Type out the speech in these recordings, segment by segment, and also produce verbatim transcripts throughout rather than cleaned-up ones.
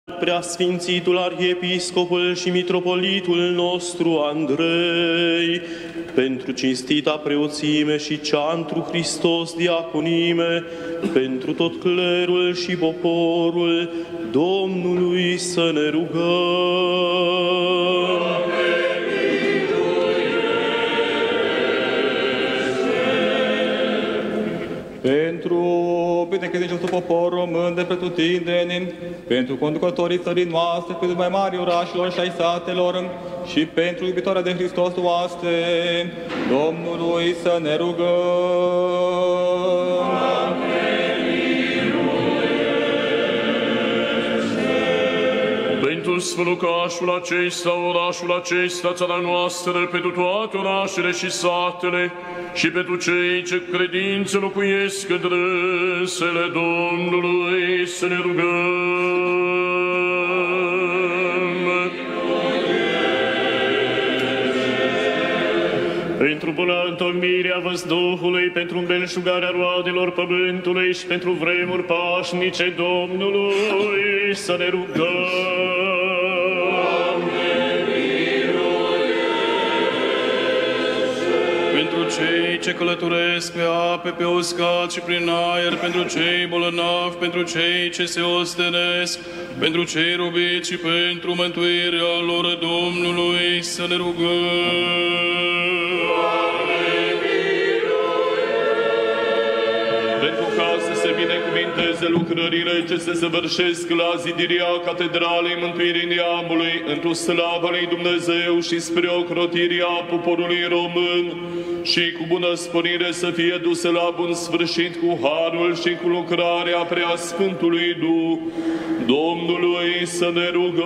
Preasfințitul Arhiepiscopul și Mitropolitul nostru Andrei, pentru cinstita preoțime și cea întru Hristos diaconime, pentru tot clerul și poporul Domnului să ne rugăm. Pentru binecredinciosul popor român de pretutindeni, pentru conducătorii țării noastre, pentru mai mari orașelor și ai satelor, și pentru iubitoarea de Hristos oaste, Domnului să ne rugăm. Pentru sfălucașul acesta, orașul acesta, țara noastră, pentru toate orașele și satele, și pentru cei ce credință locuiesc în râsele Domnului să ne rugăm. Pentru bună întocmirea văzduhului, pentru îmbelșugarea roadelor pământului și pentru vremuri pașnice Domnului să ne rugăm. Cei ce călătoresc pe ape, pe uscat și prin aer, pentru cei bolnavi, pentru cei ce se ostenesc, pentru cei robiți și pentru mântuirea lor Domnului să ne rugăm. Pentru ca să se binecuvinteze lucrările ce se săvârșesc la zidirea Catedralei Mântuirii Neamului, într-o slavă lui Dumnezeu și spre ocrotirea poporului român, și cu bună sporire să fie duse la bun sfârșit cu harul și cu lucrarea Preasfântului Duh, Domnului să ne rugăm.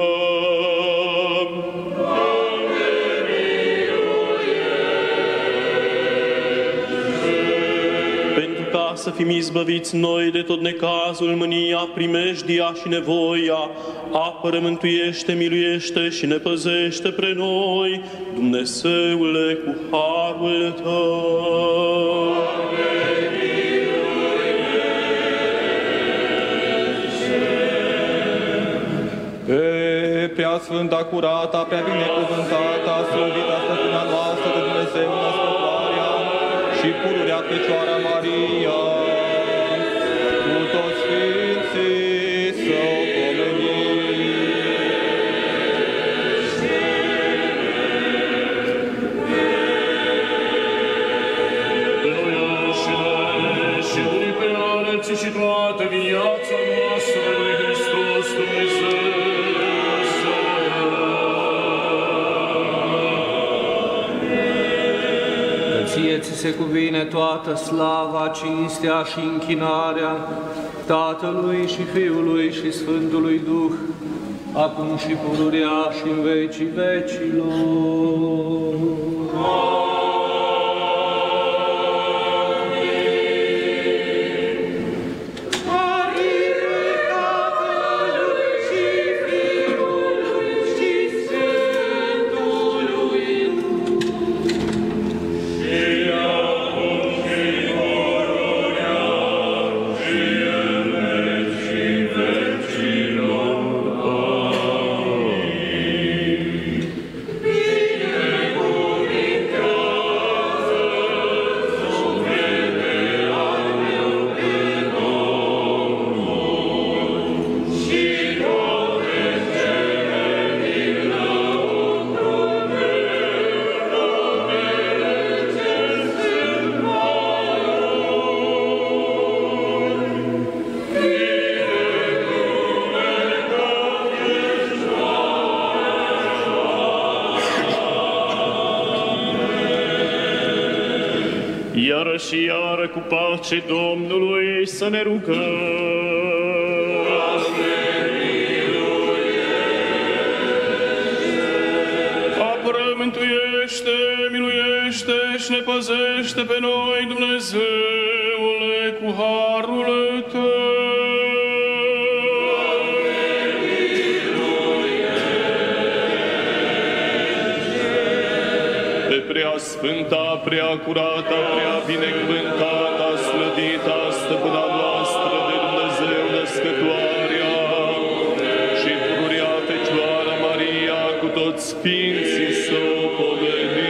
Pentru ca să fim izbăviți noi de tot necazul, mânia, primejdia și nevoia, apără, mântuiește, miluiește și ne păzește pre noi, Dumnezeule, cu harul Tău. Pe preasfânta, curata, prea binecuvântata, slăvita stăpâna noastră de Dumnezeu născătoarea și pururea Fecioara Maria, cu toți sfinții să o pomenim. Și toată viața noastră lui Hristos Dumnezeu. Ție ți se cuvine toată slava, cinstea și închinarea Tatălui și Fiului și Sfântului Duh, acum și pururea și în vecii vecilor. Iară și iară cu pace Domnului să ne rugăm. Apără, mântuiește, miluiește și ne păzește pe noi, Dumnezeule, cu harul Tău. Prea sfânta, prea curată, prea binecuvântată, slăvita stăpâna noastră de Dumnezeu născătoarea și Sfinții să o pomenim.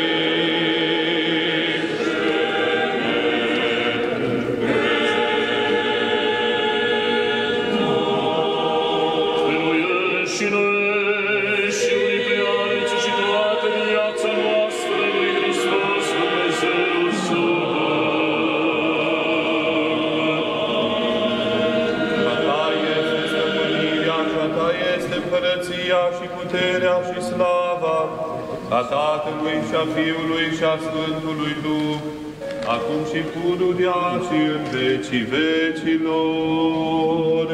Și puterea și slava a Tatălui și a Fiului și a Sfântului Duh, acum și pururea și în vecii vecilor.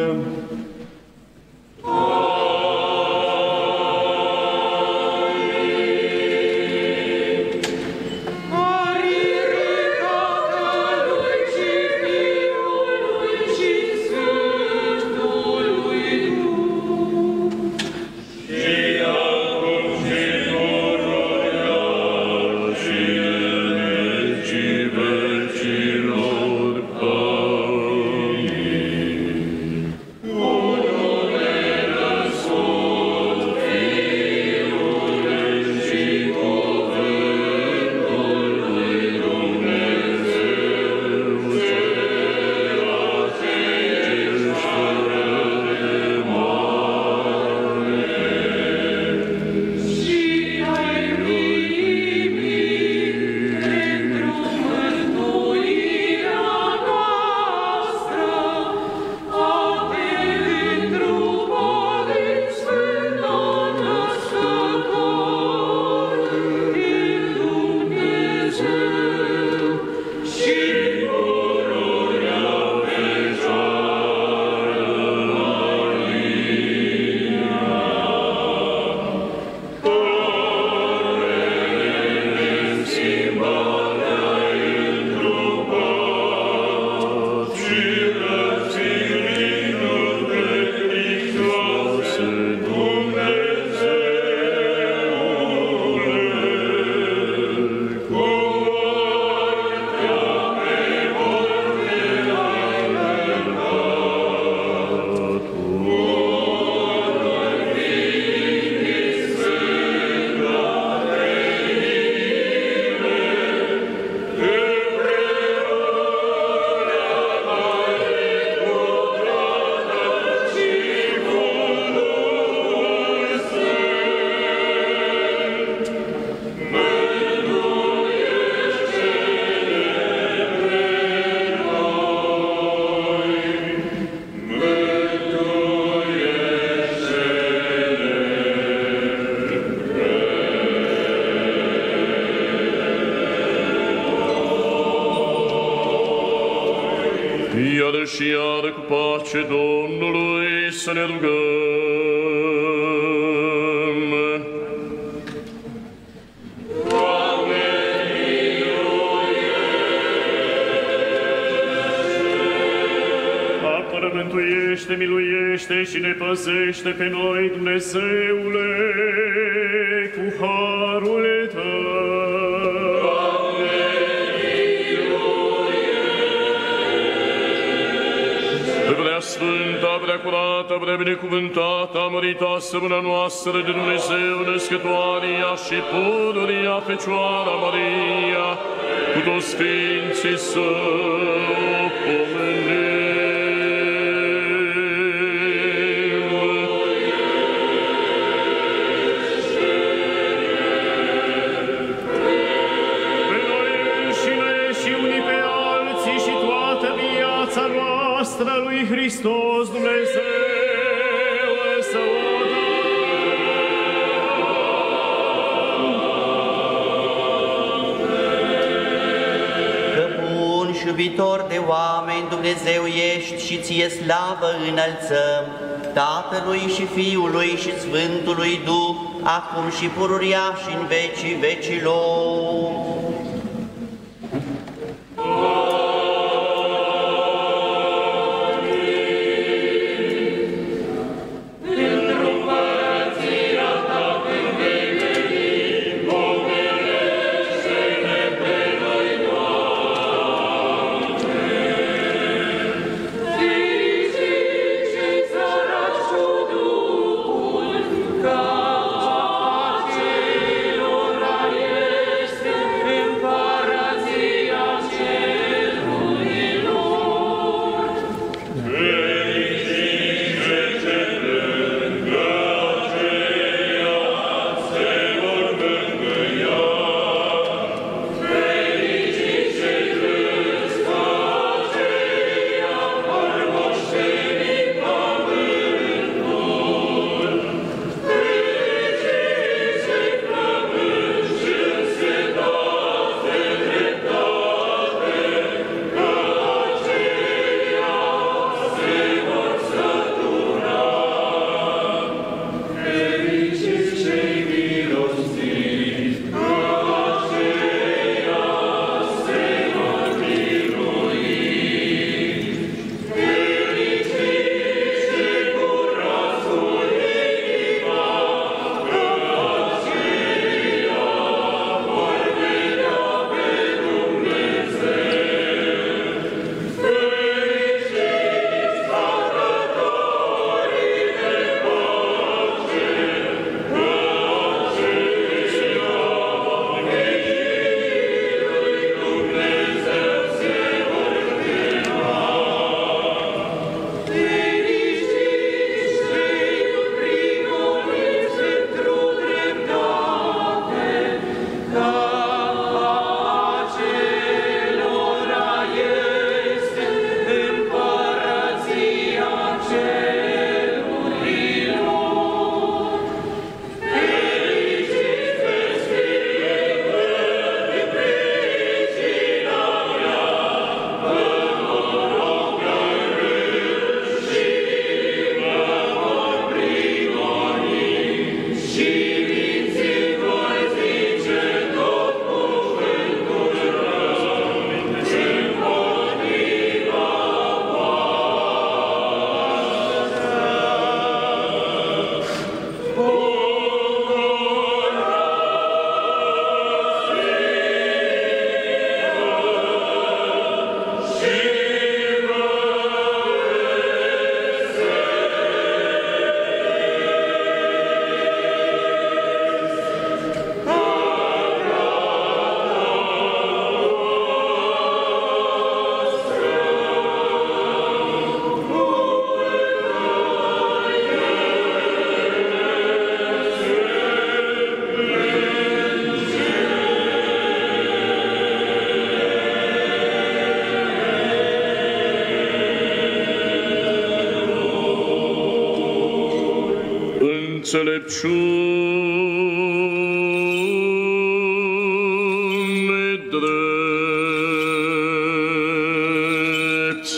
Iară și iară cu pace Domnului să ne rugăm. Doamne, apără, mântuiește, miluiește și ne păzește pe noi, Dumnezeule, cu harul Tău. Sfânta, prea curată, prea binecuvântată, mărita sămâna noastră de Dumnezeu, născătoarea și pururia Fecioara Maria, cu toți Sfinții să o pomenim. Pe noi înșine și unii pe alții și toată viața noastră lui Hristos Dumnezeu să o dăm. Că bun și iubitor de oameni Dumnezeu ești și ție slavă înălțăm, Tatălui și Fiului și Sfântului Duh, acum și pururia și în vecii vecilor. Pace înțelepciune drept.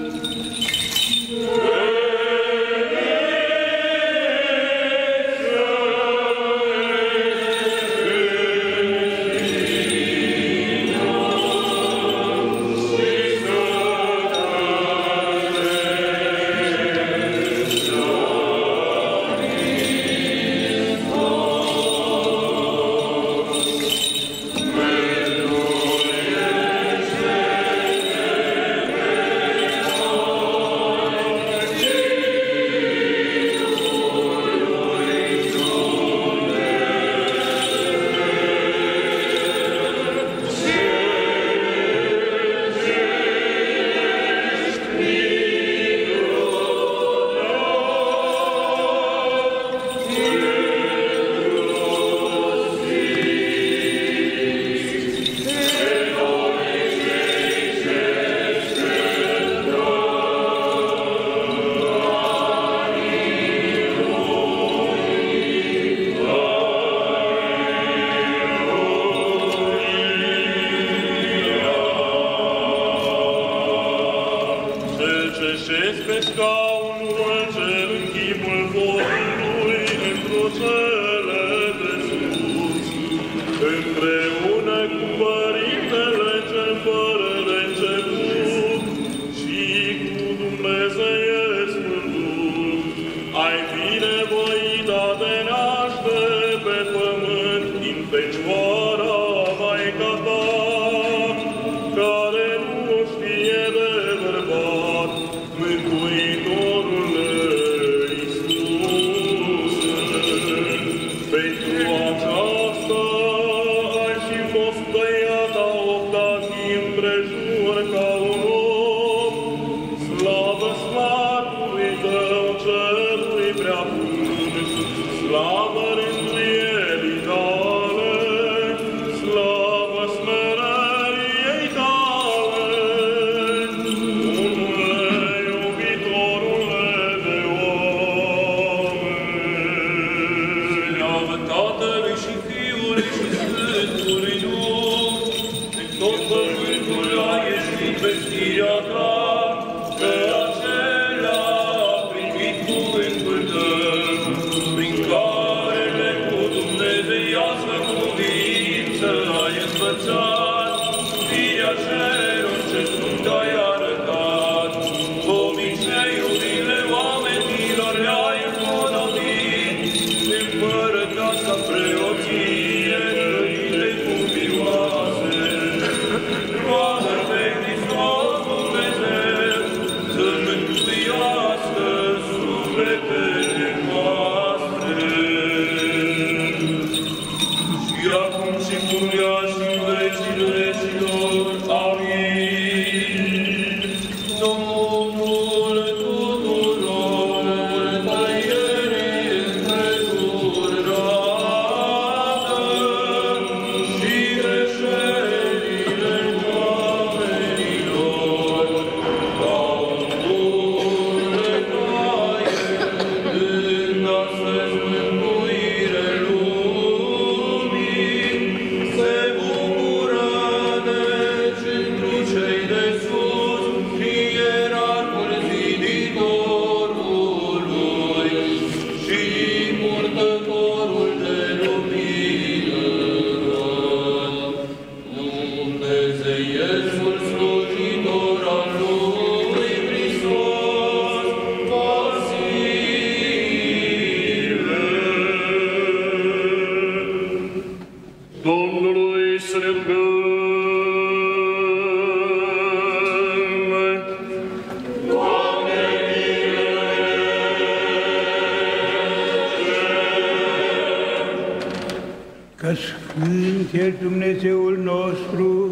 Dumnezeul nostru,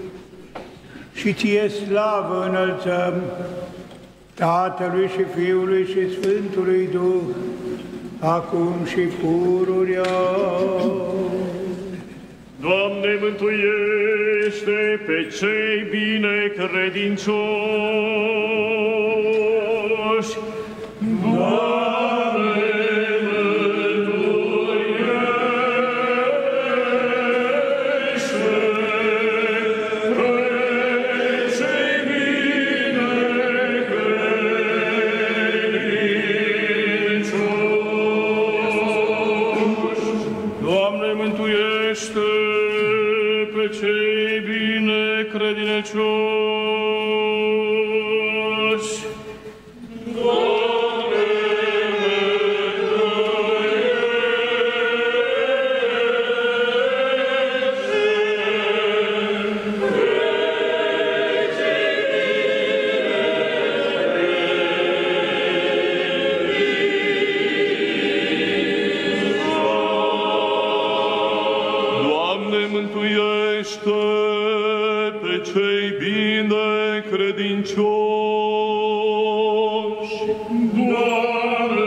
și Ție slavă înălțăm, Tatălui și Fiului și Sfântului Duh, acum și pururea. Doamne, mântuiește pe cei binecredincioși! Doamne, mântuiește! mântuiește pe cei binecredincioși. Doamne,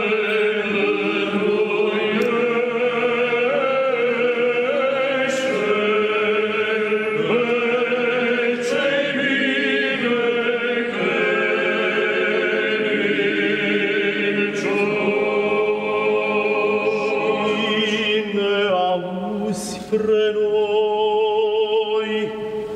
spre noi.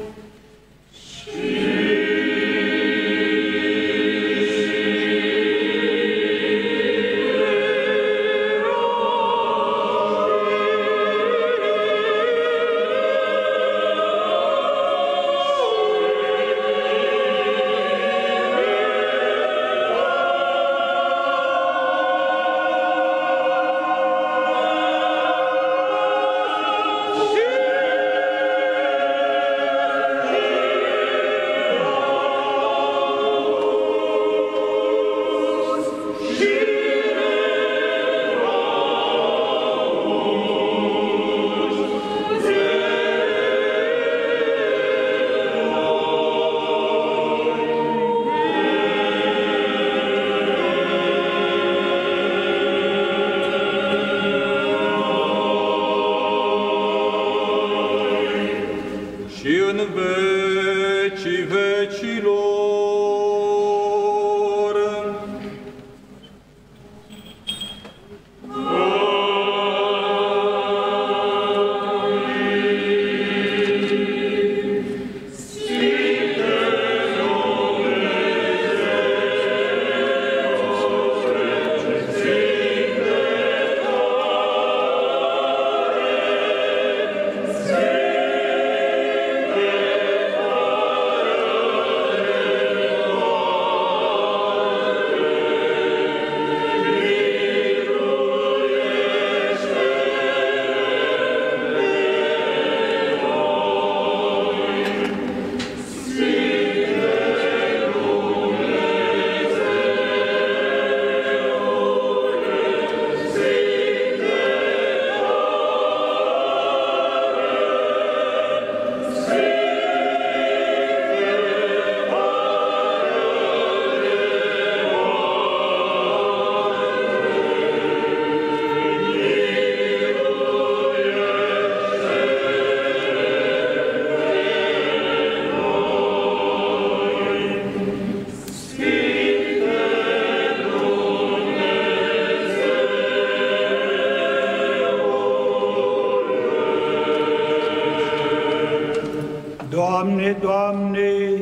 Doamne, Doamne,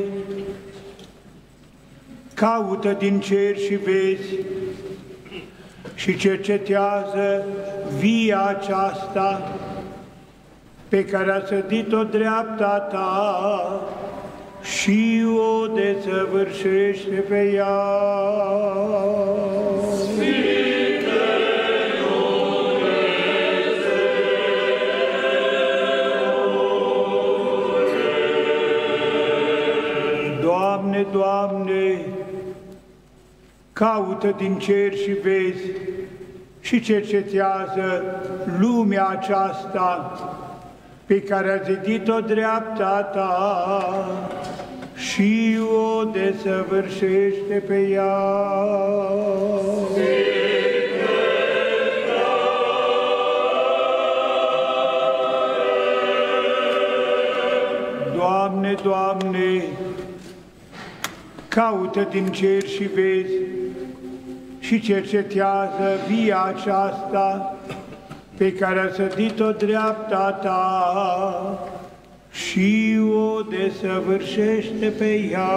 caută din cer și vezi și cercetează via aceasta pe care a sădit-o dreapta Ta și o desăvârșește pe ea. Doamne, Doamne, caută din cer și vezi și cercetează lumea aceasta pe care a zidit-o dreapta Ta și o desăvârșește pe ea. Doamne, Doamne, caută din cer și vezi și cercetează via aceasta pe care a sădit-o dreapta Ta și o desăvârșește pe ea.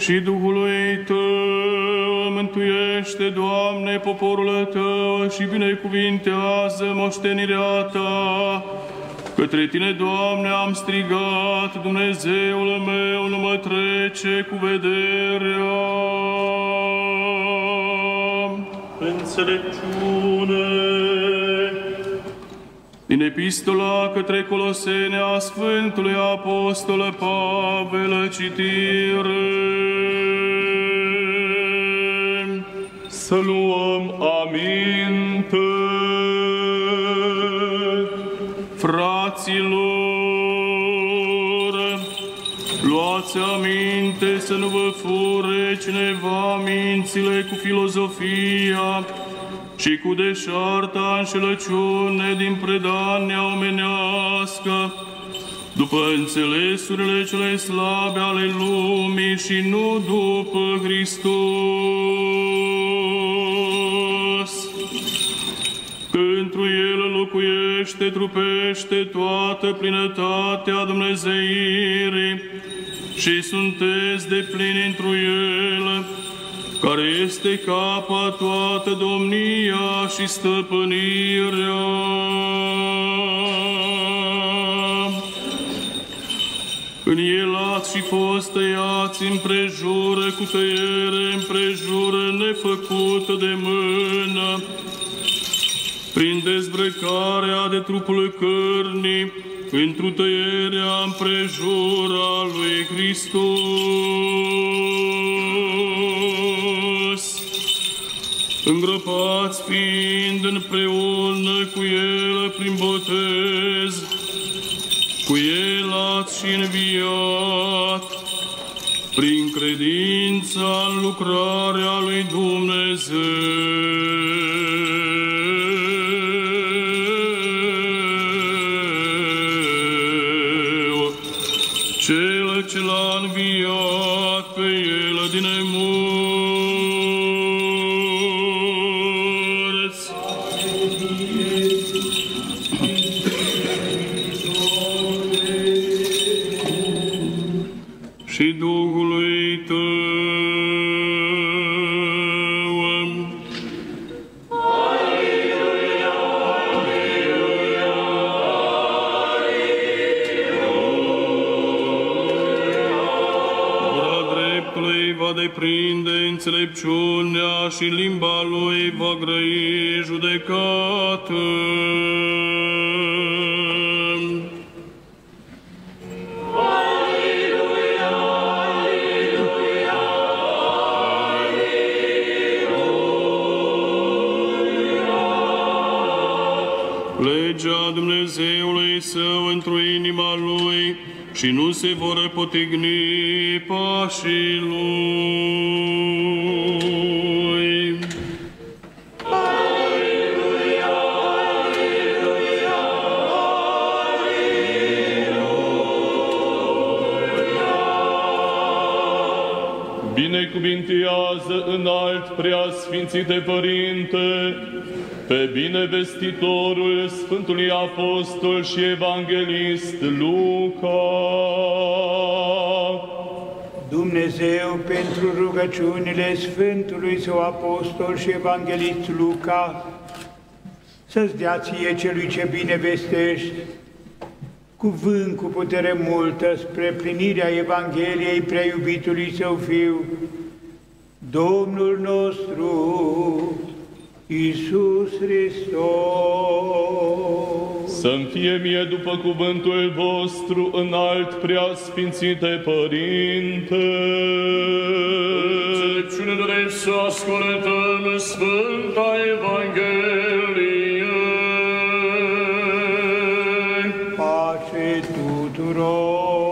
și Duhului Tău. Mântuiește, Doamne, poporul Tău și binecuvintează moștenirea Ta. Către Tine, Doamne, am strigat, Dumnezeul meu, nu mă trece cu vederea. Înțelepciune. Din Epistola către Coloseni a Sfântului Apostol Pavel, citire. Să luăm aminte. Fraților, luați aminte să nu vă fure cineva mințile cu filozofia și cu deșarta înșelăciune din predania omenească, după înțelesurile cele slabe ale lumii și nu după Hristos. Pentru El locuiește, trupește toată plinătatea Dumnezeirii și sunteți de plini întru El, care este capa toată domnia și stăpânirea. În El ați și fost tăiați împrejură cu tăiere, împrejură nefăcută de mână, prin dezbrăcarea de trupul cărnii, pentru tăierea împrejura lui Hristos. Îngropați fiind împreună cu El prin botez, cu El ați și înviat, prin credința în lucrarea lui Dumnezeu. Cel ce l-a înviat pe El din nemorți. Și Duhului Tău. Va deprinde înțelepciunea și limba lui va grăi judecată. Aleluia, aleluia, aleluia. Legea Dumnezeului Său într-o inima Lui și nu se vor potigni pașii Lui. Aleluia, aleluia, aleluia. Binecuvintează înalt preasfințite Părinte, pe binevestitorul Sfântului Apostol și Evanghelist Luca. Dumnezeu, pentru rugăciunile Sfântului Său Apostol și Evanghelist Luca, să-ți dea ție celui ce binevestești, cuvânt cu putere multă spre plinirea Evangheliei prea iubitului Său Fiu, Domnul nostru, Iisus Hristos. Să-mi fie mie după cuvântul vostru înalt preasfințite Părinte. Înțelepciune drept să ascultăm Sfânta Evanghelie. Pace tuturor.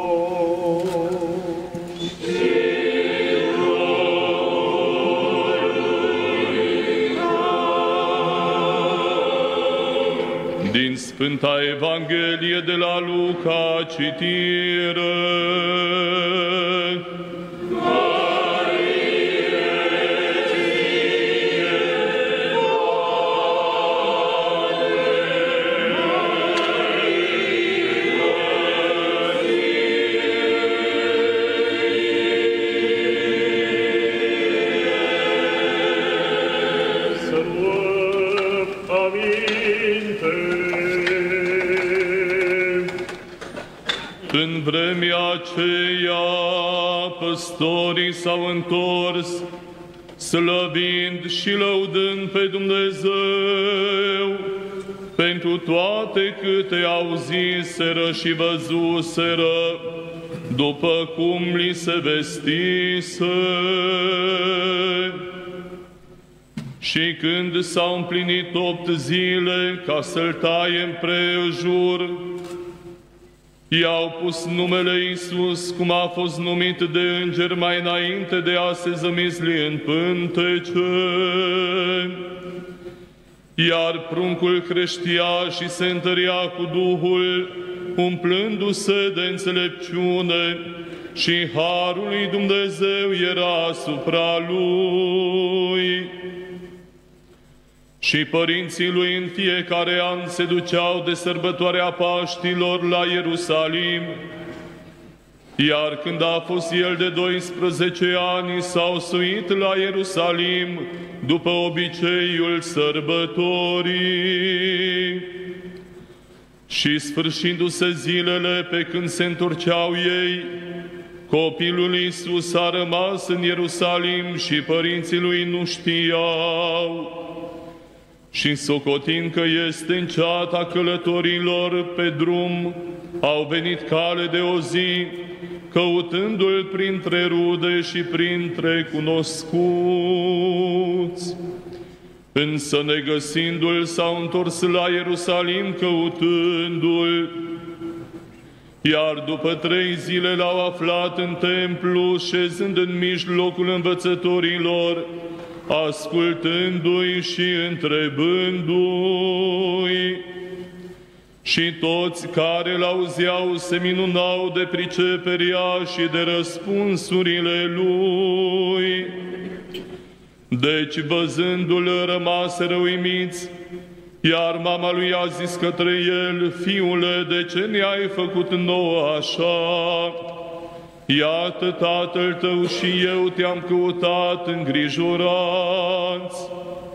Din Sfânta Evanghelie de la Luca, citire. În vremea aceea, păstorii s-au întors, slăvind și lăudând pe Dumnezeu pentru toate câte auziseră și văzuseră, după cum li se vestise. Și când s-au împlinit opt zile ca să-l taie împrejur, i-au pus numele Iisus, cum a fost numit de înger mai înainte de a se zămisli în pântece. Iar pruncul creștea și se întărea cu Duhul, umplându-se de înțelepciune, și harul lui Dumnezeu era asupra lui. Și părinții lui în fiecare an se duceau de sărbătoarea Paștilor la Ierusalim, iar când a fost el de doisprezece ani, s-au suit la Ierusalim după obiceiul sărbătorii. Și sfârșindu-se zilele pe când se întorceau ei, copilul Iisus a rămas în Ierusalim și părinții lui nu știau. Și socotind că este în ceata călătorilor pe drum, au venit cale de o zi, căutându-l printre rude și printre cunoscuți. Însă, negăsindu-l, s-au întors la Ierusalim căutându-l. Iar după trei zile l-au aflat în templu, șezând în mijlocul învățătorilor, ascultându-i și întrebându-i. Și toți care l-auzeau se minunau de priceperea și de răspunsurile lui. Deci, văzându-l, rămaseră uimiți, iar mama lui a zis către el: Fiule, de ce ne-ai făcut nouă așa? Iată, tatăl tău și eu te-am căutat îngrijorați.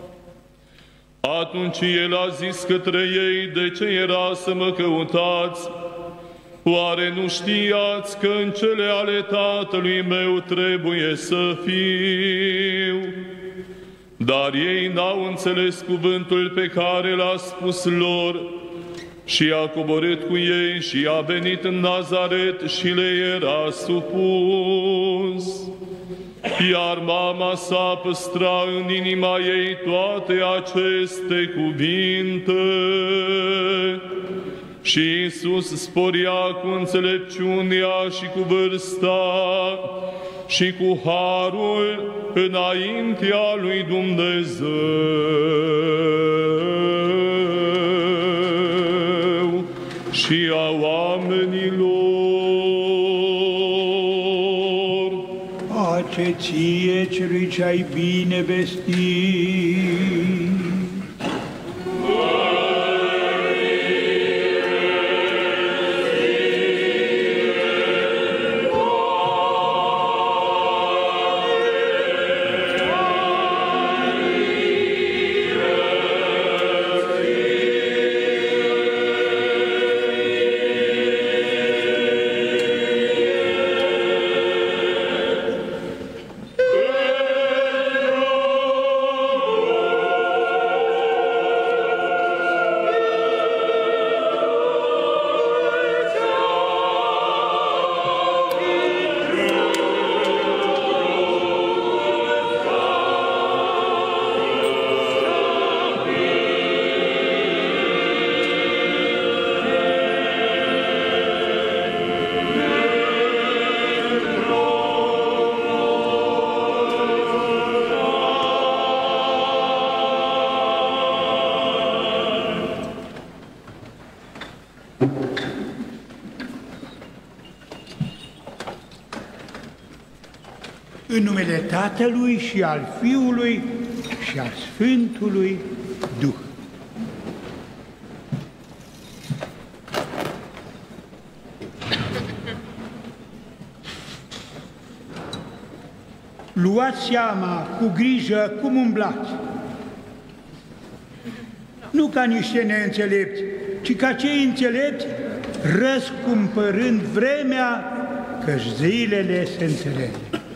Atunci el a zis către ei: De ce era să mă căutați? Oare nu știați că în cele ale tatălui meu trebuie să fiu? Dar ei n-au înțeles cuvântul pe care l-a spus lor. Și a coborât cu ei și a venit în Nazaret și le era supus. Iar mama sa păstra în inima ei toate aceste cuvinte. Și Iisus sporia cu înțelepciunea și cu vârsta și cu harul înaintea lui Dumnezeu și a oamenilor. Pace ție, celui ce-ai bine vestit. În numele Tatălui și al Fiului și al Sfântului Duh. Luați seama cu grijă cum umblați, nu ca niște neînțelepți, ci ca cei înțelepți răscumpărând vremea, căci zilele se înțeleg.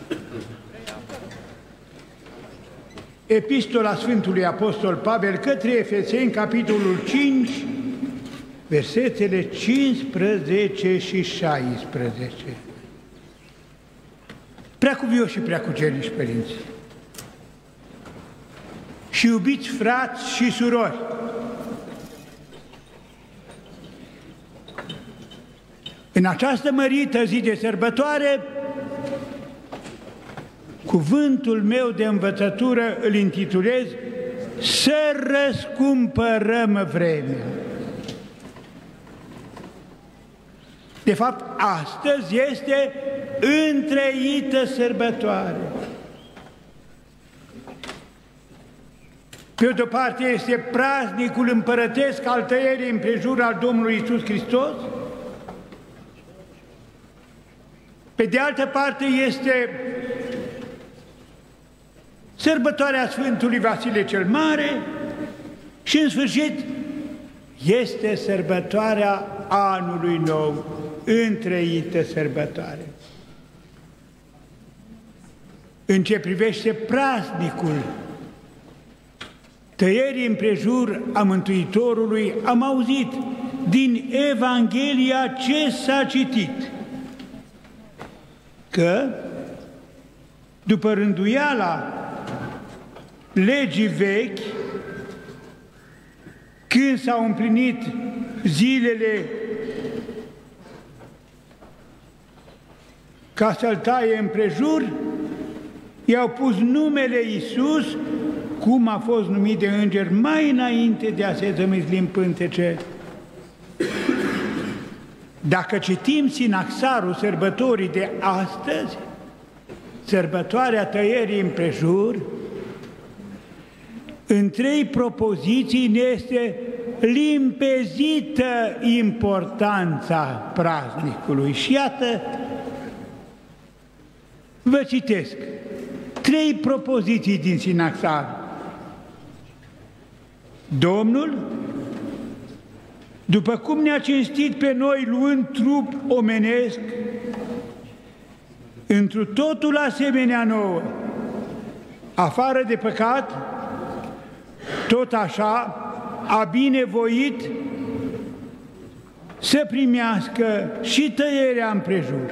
Epistola Sfântului Apostol Pavel către Efeseni, capitolul cinci, versetele cincisprezece și șaisprezece. Preacuvioși și preacucernici părinți și iubiți frați și surori, în această mărită zi de sărbătoare, cuvântul meu de învățătură îl intitulez Să răscumpărăm vremea. De fapt, astăzi este întreită sărbătoare. Pe de o parte este praznicul împărătesc al tăierii împrejur al Domnului Iisus Hristos, pe de altă parte este sărbătoarea Sfântului Vasile cel Mare și, în sfârșit, este sărbătoarea Anului Nou, întreită sărbătoare. În ce privește praznicul tăierii împrejur a Mântuitorului, am auzit din Evanghelia ce s-a citit, că după rânduiala legii vechi, când s-au împlinit zilele ca să-L taie împrejur, i-au pus numele Iisus, cum a fost numit de înger mai înainte de a se zămisli în pântece. Dacă citim sinaxarul sărbătorii de astăzi, sărbătoarea tăierii împrejur, în trei propoziții ne este limpezită importanța praznicului. Și iată, vă citesc trei propoziții din sinaxar. Domnul, după cum ne-a cinstit pe noi luând trup omenesc, întru totul asemenea nouă, afară de păcat, tot așa a binevoit să primească și tăierea împrejur.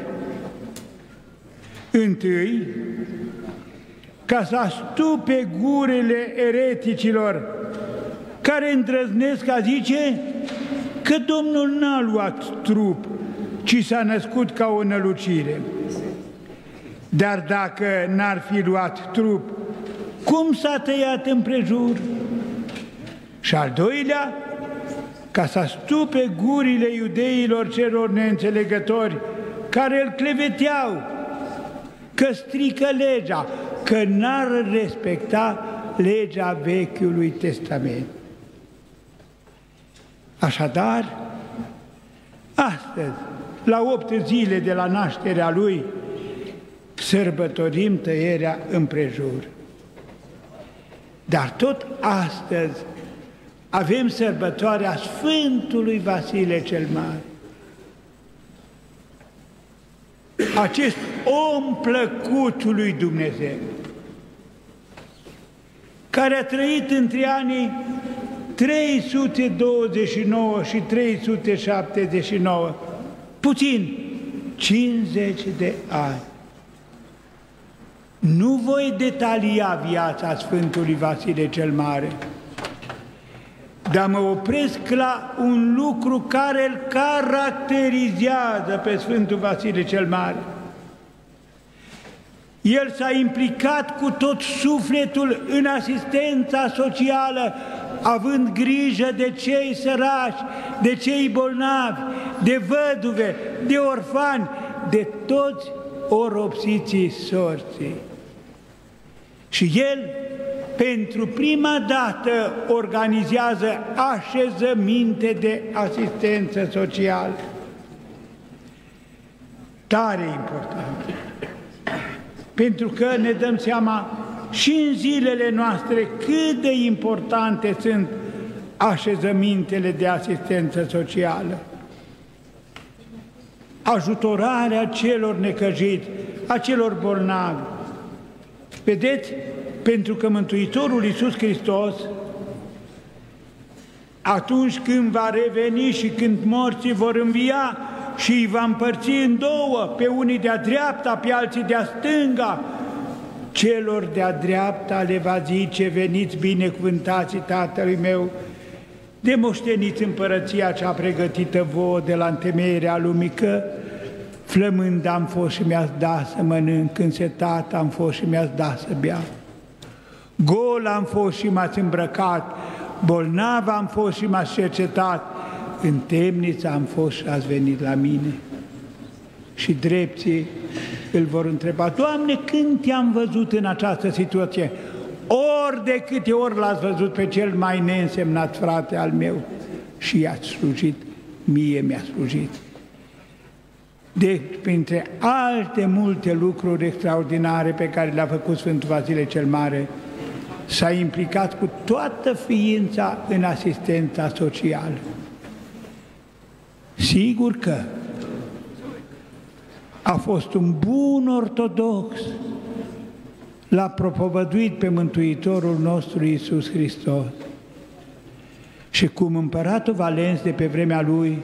Întâi, ca să astupe gurile ereticilor care îndrăznesc a zice că Domnul n-a luat trup, ci s-a născut ca o nălucire. Dar dacă n-ar fi luat trup, cum s-a tăiat împrejur? Și al doilea, ca să astupe gurile iudeilor celor neînțelegători, care îl cleveteau, că strică legea, că n-ar respecta legea Vechiului Testament. Așadar, astăzi, la opt zile de la nașterea Lui, sărbătorim tăierea împrejur. Dar tot astăzi avem sărbătoarea Sfântului Vasile cel Mare. Acest om plăcut lui Dumnezeu, care a trăit între anii trei sute douăzeci și nouă și trei sute șaptezeci și nouă, puțin, cincizeci de ani. Nu voi detalia viața Sfântului Vasile cel Mare, dar mă opresc la un lucru care îl caracterizează pe Sfântul Vasile cel Mare. El s-a implicat cu tot sufletul în asistența socială, având grijă de cei săraci, de cei bolnavi, de văduve, de orfani, de toți oropsiții sorții. Și el, pentru prima dată, organizează așezăminte de asistență socială. Tare important. Pentru că ne dăm seama și în zilele noastre cât de importante sunt așezămintele de asistență socială. ajutorarea celor necăjiți, a celor bolnavi. Vedeți? Pentru că Mântuitorul Iisus Hristos, atunci când va reveni și când morții vor învia și îi va împărți în două, pe unii de-a dreapta, pe alții de-a stânga, celor de-a dreapta le va zice: veniți binecuvântații Tatălui meu, de moșteniți împărăția cea pregătită vouă de la întemeierea lumii, că flămând am fost și mi-ați dat să mănânc, însetat am fost și mi-ați dat să beau, gol am fost și m-ați îmbrăcat, bolnav am fost și m-ați cercetat, în temniță am fost și ați venit la mine. Și drepții îl vor întreba: Doamne, când te-am văzut în această situație? Ori de câte ori l-ați văzut pe cel mai neînsemnat frate al meu și i-ați slujit, mie mi-a slujit. Deci, printre alte multe lucruri extraordinare pe care le-a făcut Sfântul Vasile cel Mare, s-a implicat cu toată ființa în asistența socială. Sigur că a fost un bun ortodox, l-a propovăduit pe Mântuitorul nostru Iisus Hristos. Și cum împăratul Valens de pe vremea lui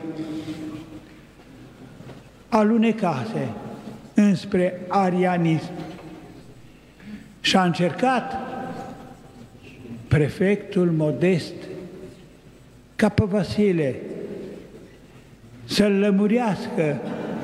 alunecase înspre arianism și a încercat prefectul Modest ca pe Vasile să-l lămurească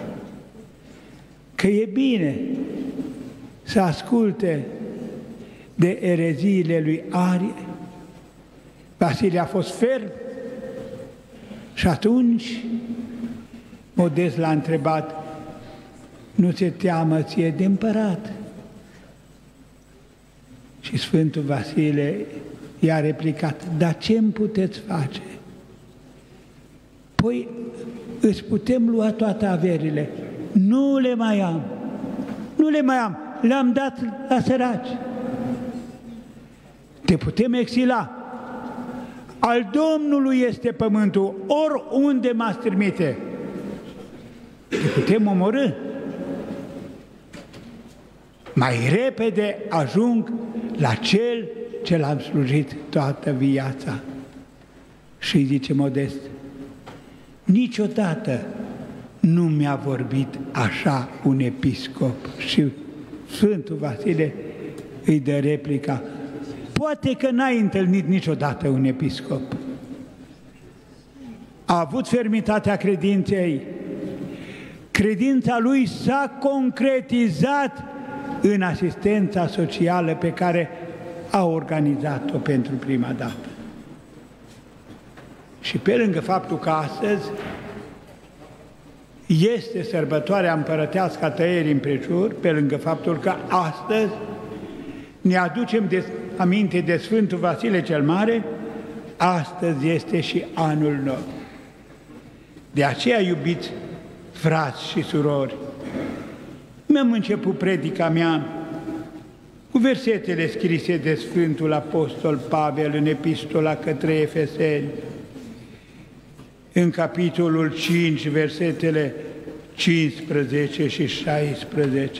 că e bine să asculte de ereziile lui Arie. Vasile a fost ferm și atunci Modest l-a întrebat: nu ți-e teamă ție de împărat? Și Sfântul Vasile i-a replicat: dar ce-mi puteți face? Păi îți putem lua toate averile. Nu le mai am, nu le mai am, le-am dat la săraci. Te putem exila. Al Domnului este pământul, oriunde m-ați trimite. Te putem omorî. Mai repede ajung la cel ce l-am slujit toată viața. Și zice Modest: niciodată nu mi-a vorbit așa un episcop. Și Sfântul Vasile îi dă replica: poate că n-ai întâlnit niciodată un episcop. A avut fermitatea credinței. Credința lui s-a concretizat în asistența socială pe care a organizat-o pentru prima dată. Și pe lângă faptul că astăzi este sărbătoarea împărătească a tăierii împrejur, pe lângă faptul că astăzi ne aducem de, aminte de Sfântul Vasile cel Mare, astăzi este și anul nou. De aceea, iubiți frați și surori, mi-am început predica mea cu versetele scrise de Sfântul Apostol Pavel în Epistola către Efeseni, în capitolul cinci, versetele cincisprezece și șaisprezece.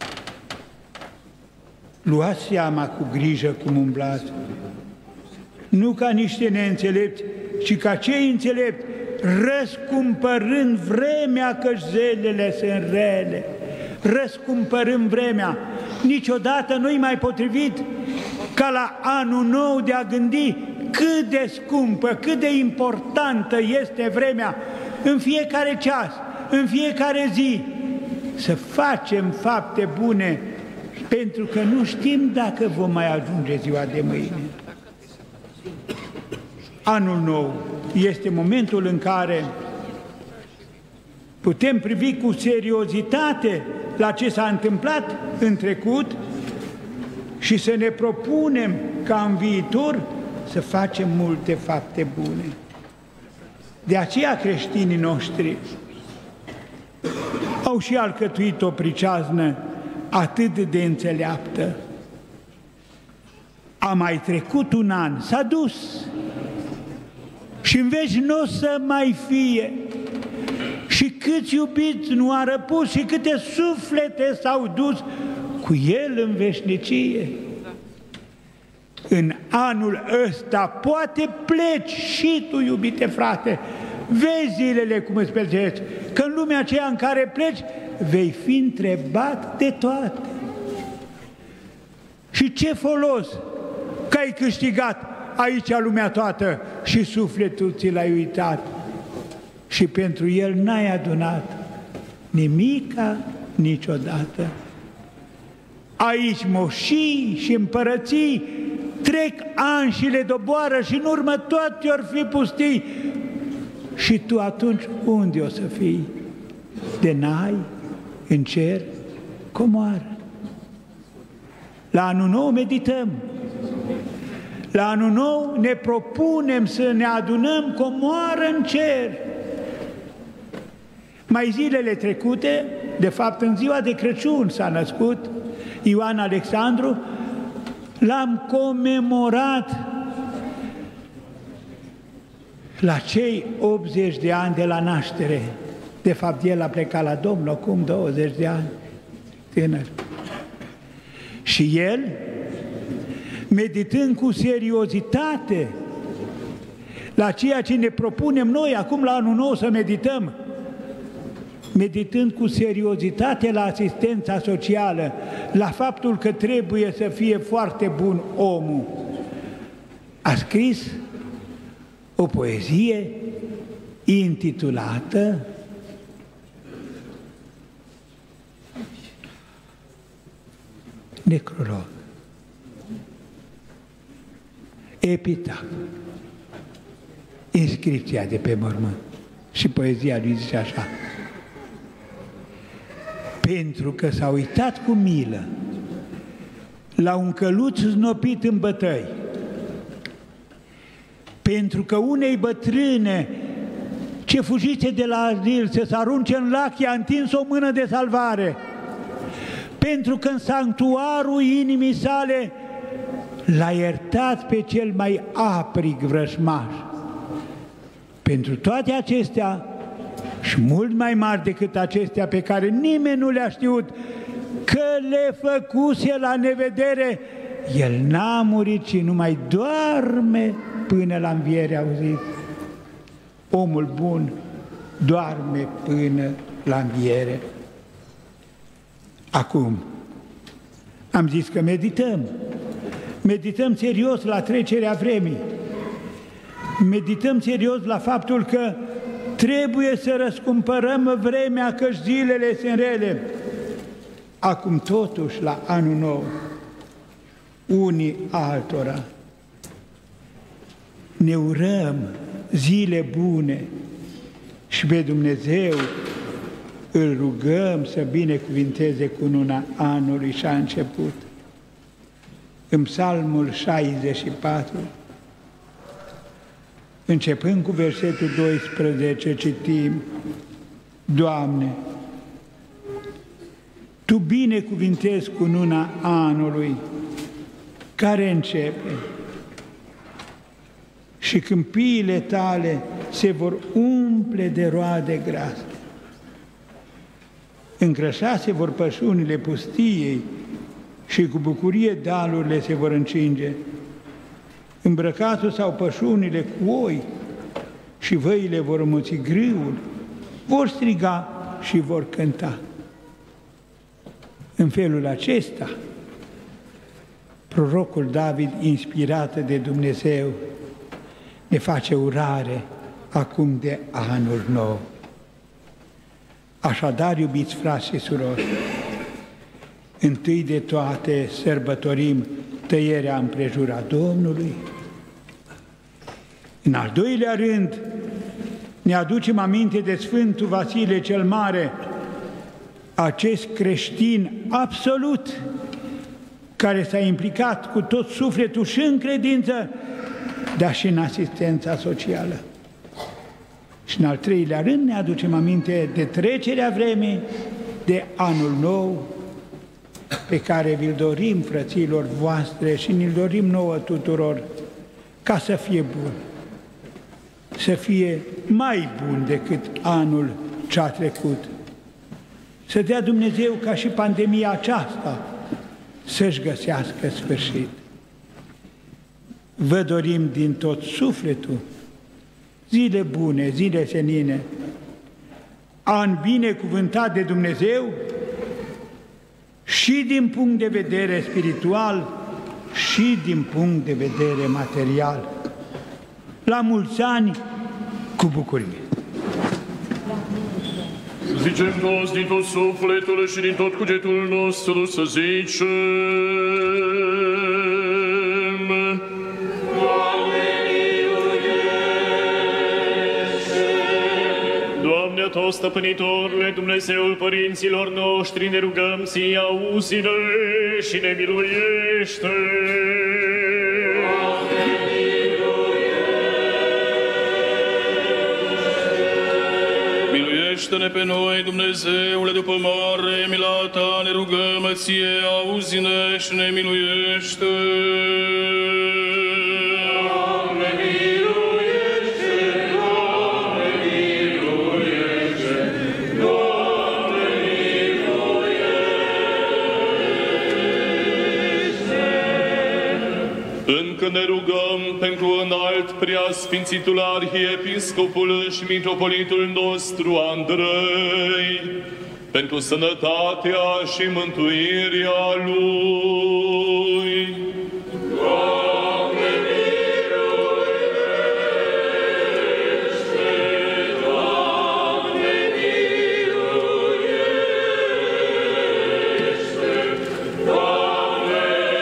Luați seama cu grijă cum umblați, nu ca niște neînțelepți, ci ca cei înțelepți, răscumpărând vremea, căci zilele sunt rele. Răscumpărând vremea. Niciodată nu-i mai potrivit ca la anul nou de a gândi cât de scumpă, cât de importantă este vremea în fiecare ceas, în fiecare zi. Să facem fapte bune, pentru că nu știm dacă vom mai ajunge ziua de mâine. Anul nou este momentul în care putem privi cu seriozitate la ce s-a întâmplat în trecut și să ne propunem ca în viitor să facem multe fapte bune. De aceea creștinii noștri au și alcătuit o priceaznă atât de înțeleaptă. A mai trecut un an, s-a dus și în veci nu o să mai fie. Și cât câți iubiți nu a răpus și câte suflete s-au dus cu El în veșnicie. În anul ăsta poate pleci și tu, iubite frate, vezi zilele cum îți petreci, că în lumea aceea în care pleci vei fi întrebat de toate. Și ce folos că ai câștigat aici lumea toată și sufletul ți l-ai uitat și pentru el n-ai adunat nimica niciodată. Aici moșii și împărății trec ani și le doboară și în urmă toate or fi pustii. Și tu atunci unde o să fii? De n-ai? În cer? Comoară. La anul nou medităm. La anul nou ne propunem să ne adunăm comoară în cer. Mai zilele trecute, de fapt în ziua de Crăciun s-a născut Ioan Alexandru, l-am comemorat la cei optzeci de ani de la naștere. De fapt, el a plecat la Domnul acum douăzeci de ani, tânăr. Și el, meditând cu seriozitate la ceea ce ne propunem noi acum la anul nou să medităm, meditând cu seriozitate la asistența socială, la faptul că trebuie să fie foarte bun omul, a scris o poezie intitulată Necrolog, epitaf, inscripția de pe mormânt. Și poezia lui zice așa: pentru că s-a uitat cu milă la un căluț znopit în bătăi, pentru că unei bătrâne ce fugise de la azil să se arunce în lac, i-a întins o mână de salvare, pentru că în sanctuarul inimii sale l-a iertat pe cel mai aprig vrăjmaș. Pentru toate acestea și mult mai mari decât acestea pe care nimeni nu le-a știut că le făcuse la nevedere, el n-a murit, ci numai doarme până la înviere, auziți? Omul bun doarme până la înviere. Acum, am zis că medităm. Medităm serios la trecerea vremii. Medităm serios la faptul că trebuie să răscumpărăm vremea, că zilele sunt rele. Acum totuși, la anul nou, unii altora ne urăm zile bune și pe Dumnezeu îl rugăm să binecuvinteze cununa anului și a început. În Psalmul șaizeci și patru, începând cu versetul doisprezece, citim: Doamne, Tu binecuvintezi cununa anului care începe și câmpiile Tale se vor umple de roade grase. Îngrășate vor pășunile pustiei și cu bucurie dalurile se vor încinge. Îmbrăcatul sau pășunile cu oi și văile vor muți grâul, vor striga și vor cânta. În felul acesta, prorocul David, inspirat de Dumnezeu, ne face urare acum de anul nou. Așadar, iubiți frați și surori, întâi de toate sărbătorim tăierea împrejura Domnului. În al doilea rând, ne aducem aminte de Sfântul Vasile cel Mare, acest creștin absolut, care s-a implicat cu tot sufletul și în credință, dar și în asistența socială. Și în al treilea rând ne aducem aminte de trecerea vremii, de anul nou, pe care vi-l dorim, frăților voastre, și ne-l dorim nouă tuturor, ca să fie bun, să fie mai bun decât anul ce a trecut. Să dea Dumnezeu ca și pandemia aceasta să-și găsească sfârșit. Vă dorim din tot sufletul zile bune, zile senine, an binecuvântat de Dumnezeu și din punct de vedere spiritual și din punct de vedere material. La mulți ani cu bucurie! Zicem toți din tot sufletul și din tot cugetul nostru să zicem: Doamne, a tot stăpânitorule, Dumnezeul părinților noștri, ne rugăm ție, auzi-ne și ne miluiește. Miluiește-ne pe noi, Dumnezeule, după mare mila ta, ne rugăm ție, auzi-ne și ne miluiește. Doamne, miluiește, Doamne, miluiește, Doamne, miluiește. Încă ne rugăm pentru înalt preasfințitul arhiepiscopul și mitropolitul nostru Andrei, pentru sănătatea și mântuirea lui. Doamne, miluiește! Doamne, miluiește! Doamne,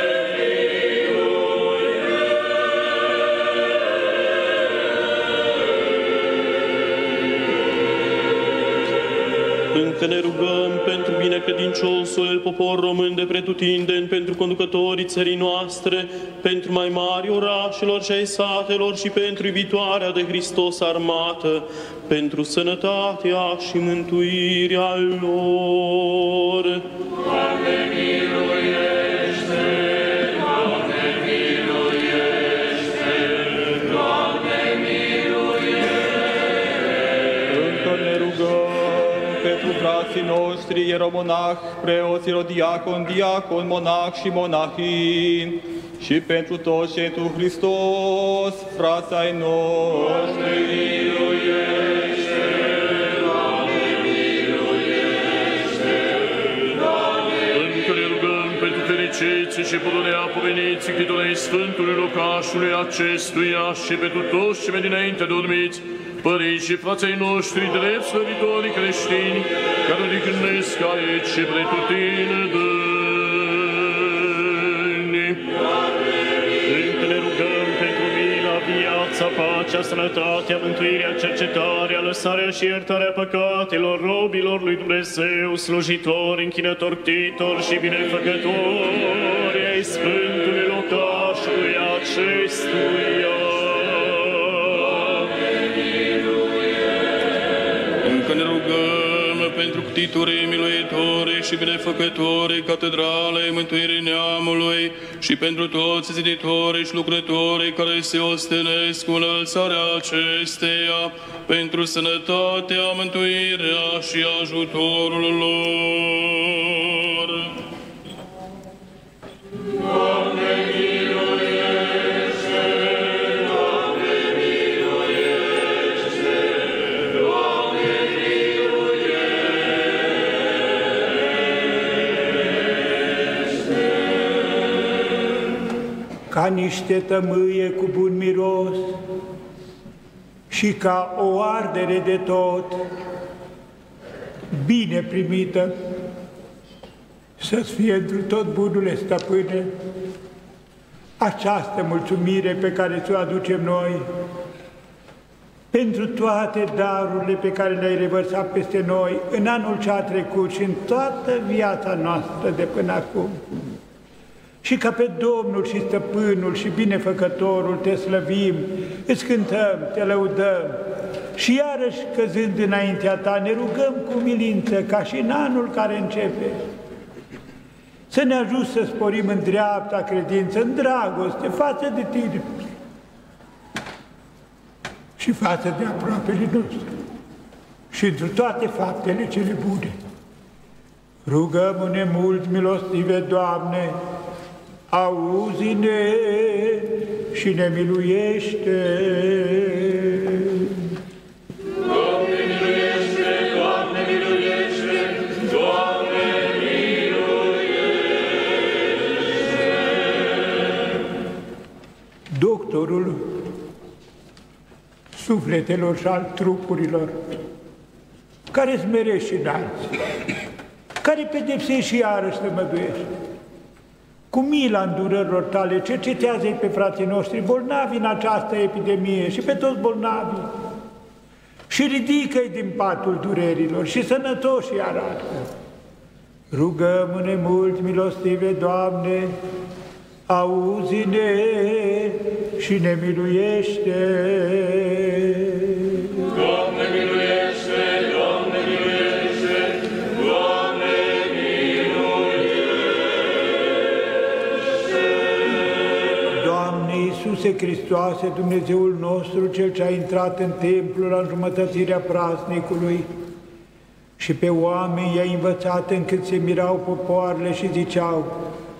Încă ne rugăm pentru binecredinciosul popor român de pretutindeni, pentru conducătorii țării noastre, pentru mai mari orașelor și ai satelor și pentru iubitoarea de Hristos armată, pentru sănătatea și mântuirea lor. Doamne, miluiește! Doamne, miluiește! Doamne, miluiește! Încă ne rugăm pentru frații noștri, ieromonah, preoți, irodiacon, diacon, monah și monahin, și pentru toți cei întru Hristos, frații ai noștri. Miluiește! Doamne, miluiește! Doamne, Încă ne rugăm pentru fericiții și pururea poveniții chitolei Sfântului locașului acestuia și pentru toți cei dinainte dormiți, părinți și frații noștri drept slăvitorii creștini, care odihnesc aici și pretutindeni. Încă ne rugăm pentru mila, viața, pacea, sănătatea, mântuirea, cercetarea, lăsarea și iertarea păcatelor robilor lui Dumnezeu, slujitori, închinători, ctitori și binefăcători ai Sfântului locașului acestuia. Încă ne rugăm pentru ctitorii, miluitorii și binefăcătorii catedralei mântuirii neamului și pentru toți ziditorii și lucrătorii care se ostenesc cu înălțarea acesteia, pentru sănătatea, mântuirea și ajutorul lor. Doamne, miluiește! Doamne, miluiește! Doamne, miluiește! Ca niște tămâie cu bun miros și ca o ardere de tot, bine primită, să-ți fie întru tot bunule, Stăpâne, această mulțumire pe care ți-o aducem noi, pentru toate darurile pe care le-ai revărsat peste noi în anul ce a trecut și în toată viața noastră de până acum. Și ca pe Domnul și Stăpânul și Binefăcătorul te slăvim, îți cântăm, te lăudăm și iarăși căzând înaintea ta ne rugăm cu milință ca și în anul care începe. Să ne ajut să sporim în dreapta credință, în dragoste, față de tine și față de aproapele nostru. Și și întru toate faptele cele bune. Rugăm-ne mult, milostive Doamne, auzi-ne și ne miluiește. Doamne miluiește, Doamne miluiește, Doamne miluiește. Doctorul sufletelor și al trupurilor, care smerești și înalți, care pedepsești și iarăși tămăduiești. Cu mila îndurărilor tale, cercetează-i pe frații noștri bolnavi în această epidemie și pe toți bolnavii și ridică-i din patul durerilor și sănătoși îi arată. Rugăm-ne mult, milostive Doamne, auzi-ne și ne miluiește. Doamne miluiește, Doamne miluiește, Doamne miluiește. Doamne Iisuse Hristoase, Dumnezeul nostru, Cel ce a intrat în templu la înjumătățirea praznicului și pe oameni i-a învățat încât se mirau popoarele și ziceau: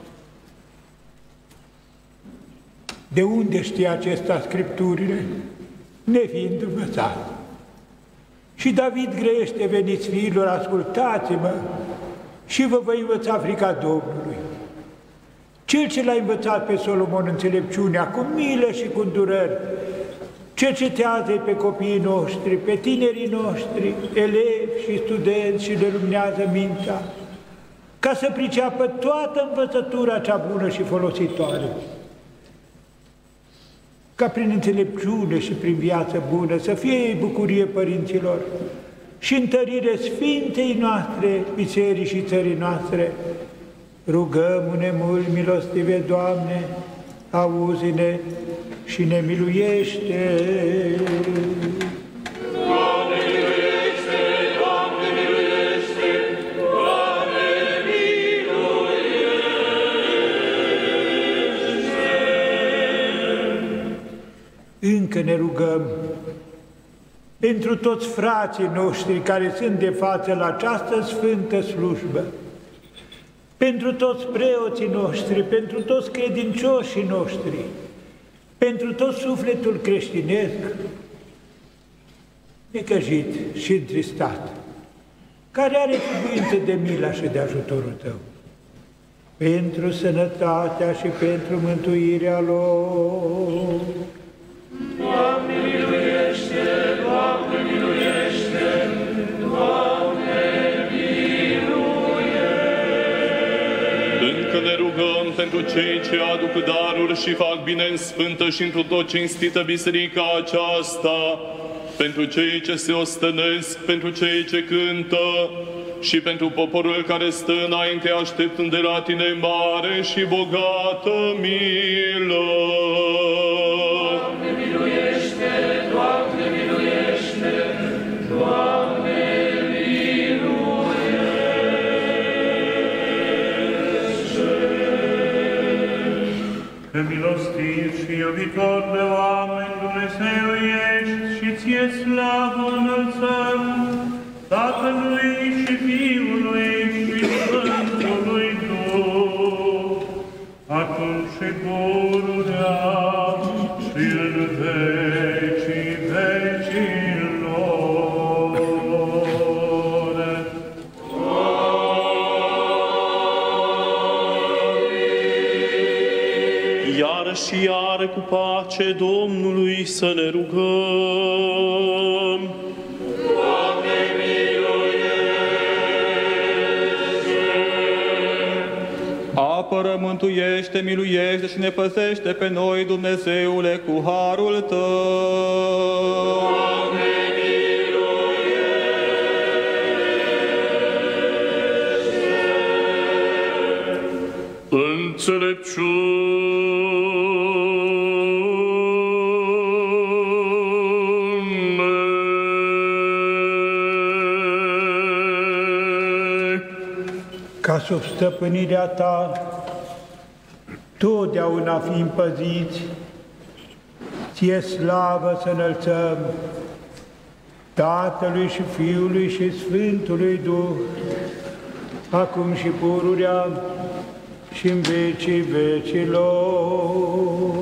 de unde știa acesta Scripturile, nefiind învățat? Și David grăiește: veniți fiilor, ascultați-mă și vă voi învăța frica Domnului. Cel ce l-a învățat pe Solomon înțelepciunea, cu milă și cu îndurări, cercetează-i pe copiii noștri, pe tinerii noștri, elevi și studenți și le luminează mintea, ca să priceapă toată învățătura cea bună și folositoare. Ca prin înțelepciune și prin viață bună să fie ei bucurie părinților și întărire Sfintei noastre, biserii și țării noastre. Rugăm-ne mult, milostive Doamne, auzi-ne și ne miluiește. Doamne miluiește, Doamne miluiește, Doamne miluiește. Încă ne rugăm pentru toți frații noștri care sunt de față la această sfântă slujbă, pentru toți preoții noștri, pentru toți credincioșii noștri, pentru tot sufletul creștinesc necăjit și întristat, care are cuvinte de mila și de ajutorul Tău, pentru sănătatea și pentru mântuirea lor. Doamne miluiește, Doamne miluiește, Doamne miluiește. Încă ne rugăm pentru cei ce aduc daruri și fac bine în sfântă și într-o tot cinstită biserica aceasta, pentru cei ce se ostănesc, pentru cei ce cântă și pentru poporul care stă înainte așteptând de la Tine mare și bogată milă. Doamne miluiește, Doamne miluiește, Doamne miluiește. Că milostiv și iubitor de oameni Dumnezeu ești și Ție slavă înălțăm, Tatălui și Fiului și Sfântului Duh, acum și pururea și în vecii vecilor. Iară și iară cu pace Domnului să ne rugăm. Doamne miluiește! Apără, mântuiește, miluiește și ne păzește pe noi, Dumnezeule, cu harul Tău. Doamne miluiește! Ca sub stăpânirea Ta, totdeauna fim păziți, Ție slavă să înălțăm Tatălui și Fiului și Sfântului Duh, acum și pururea și în vecii vecilor.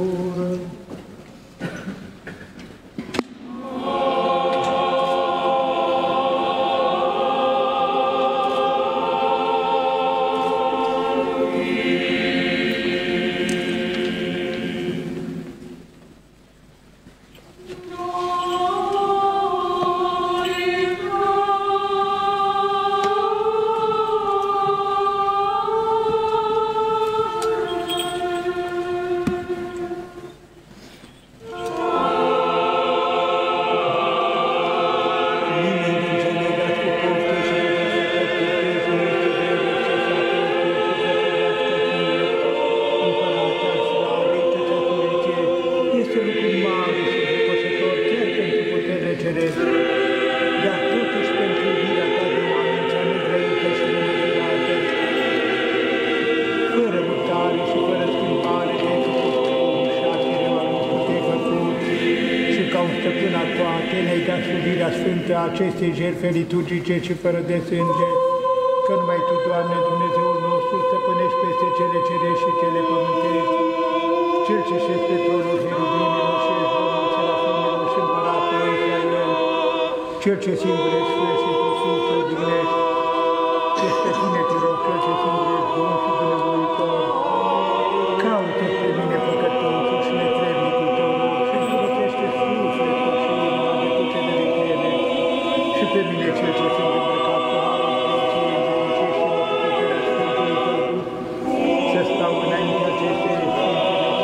Acestei jertfe liturgice și fără de sânge, că numai Tu, Doamne, Dumnezeul nostru, stăpânești peste cele cerești și cele pământești, Cel ce șezi pe tronul cherubinilor și ești Domnul serafimilor și Împăratul lui Israel, Cel ce singur ești Sfânt și Tu Sfânt să odihnești, ești pe Tine, te rog, Cel ce singur ești bun și binevoitor, caută pe mine păcătosul și netrebnicul Tău rog și încurățește sufletul și inima de tot ce de teme, și pe mine cel ce sunt îmbrăcat cu harul Sfinției Îngerești și mă cu puterea Sfântului Tău Duh, să stau înaintea acestei Sfântele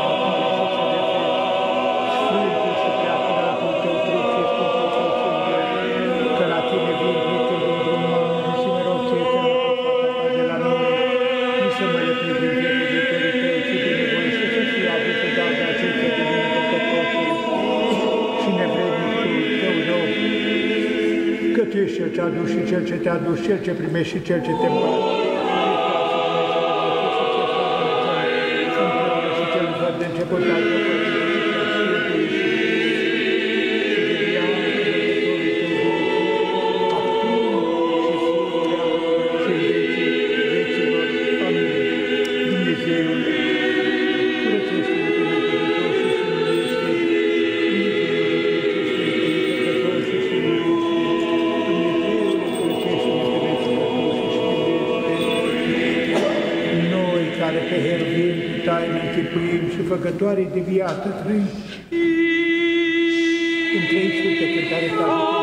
și să de Sfântul și preacuratul Tău trup și Sfântul Tău sânge, că la Tine vin victul din drum mare și mă rog ție să nu fac de la mine, nu să mă reprezint iepădătorii Tăi, ci de nevoie și să fie adusă doar de acestea de mine păcătosul și nevrednicul Tău rău, că Tu ești Cel ce a dus și Cel ce te-a dus, Cel ce primești și Cel ce te îmbracă. Împreună și Cel văd de început al Tău părților și Cel Sfântului și și de viață Dumnezeului Tău Duh, acum și pururea și în vecii vecilor. Amin. Dumnezeul, curățește-ne pe noi păcătoși și smiluiește. Dumnezeul, curățește-ne pe noi păcătoși și smiluiește. Noi care pe hervim cu taină închipuim și făcătoare de viață trăim, în trei sfinte cântare ta de toată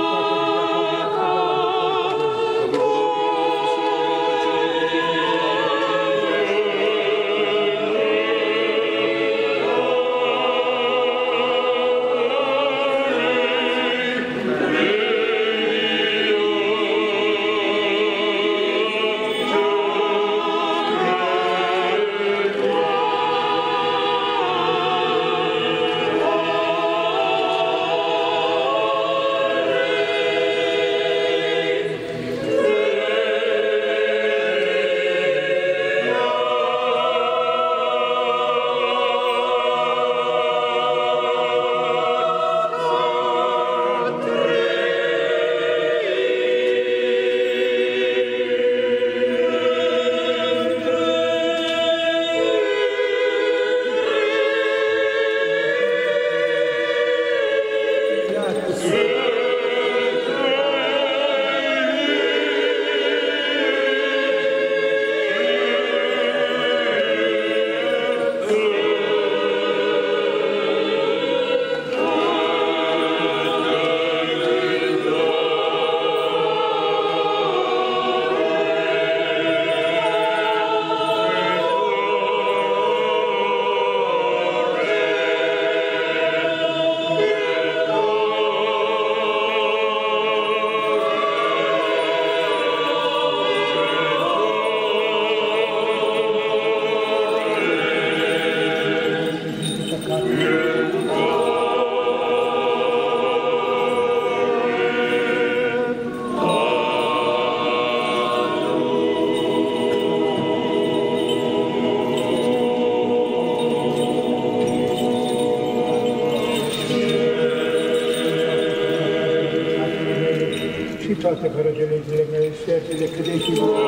toate fără de legile mele, șerte de cât de echivoc.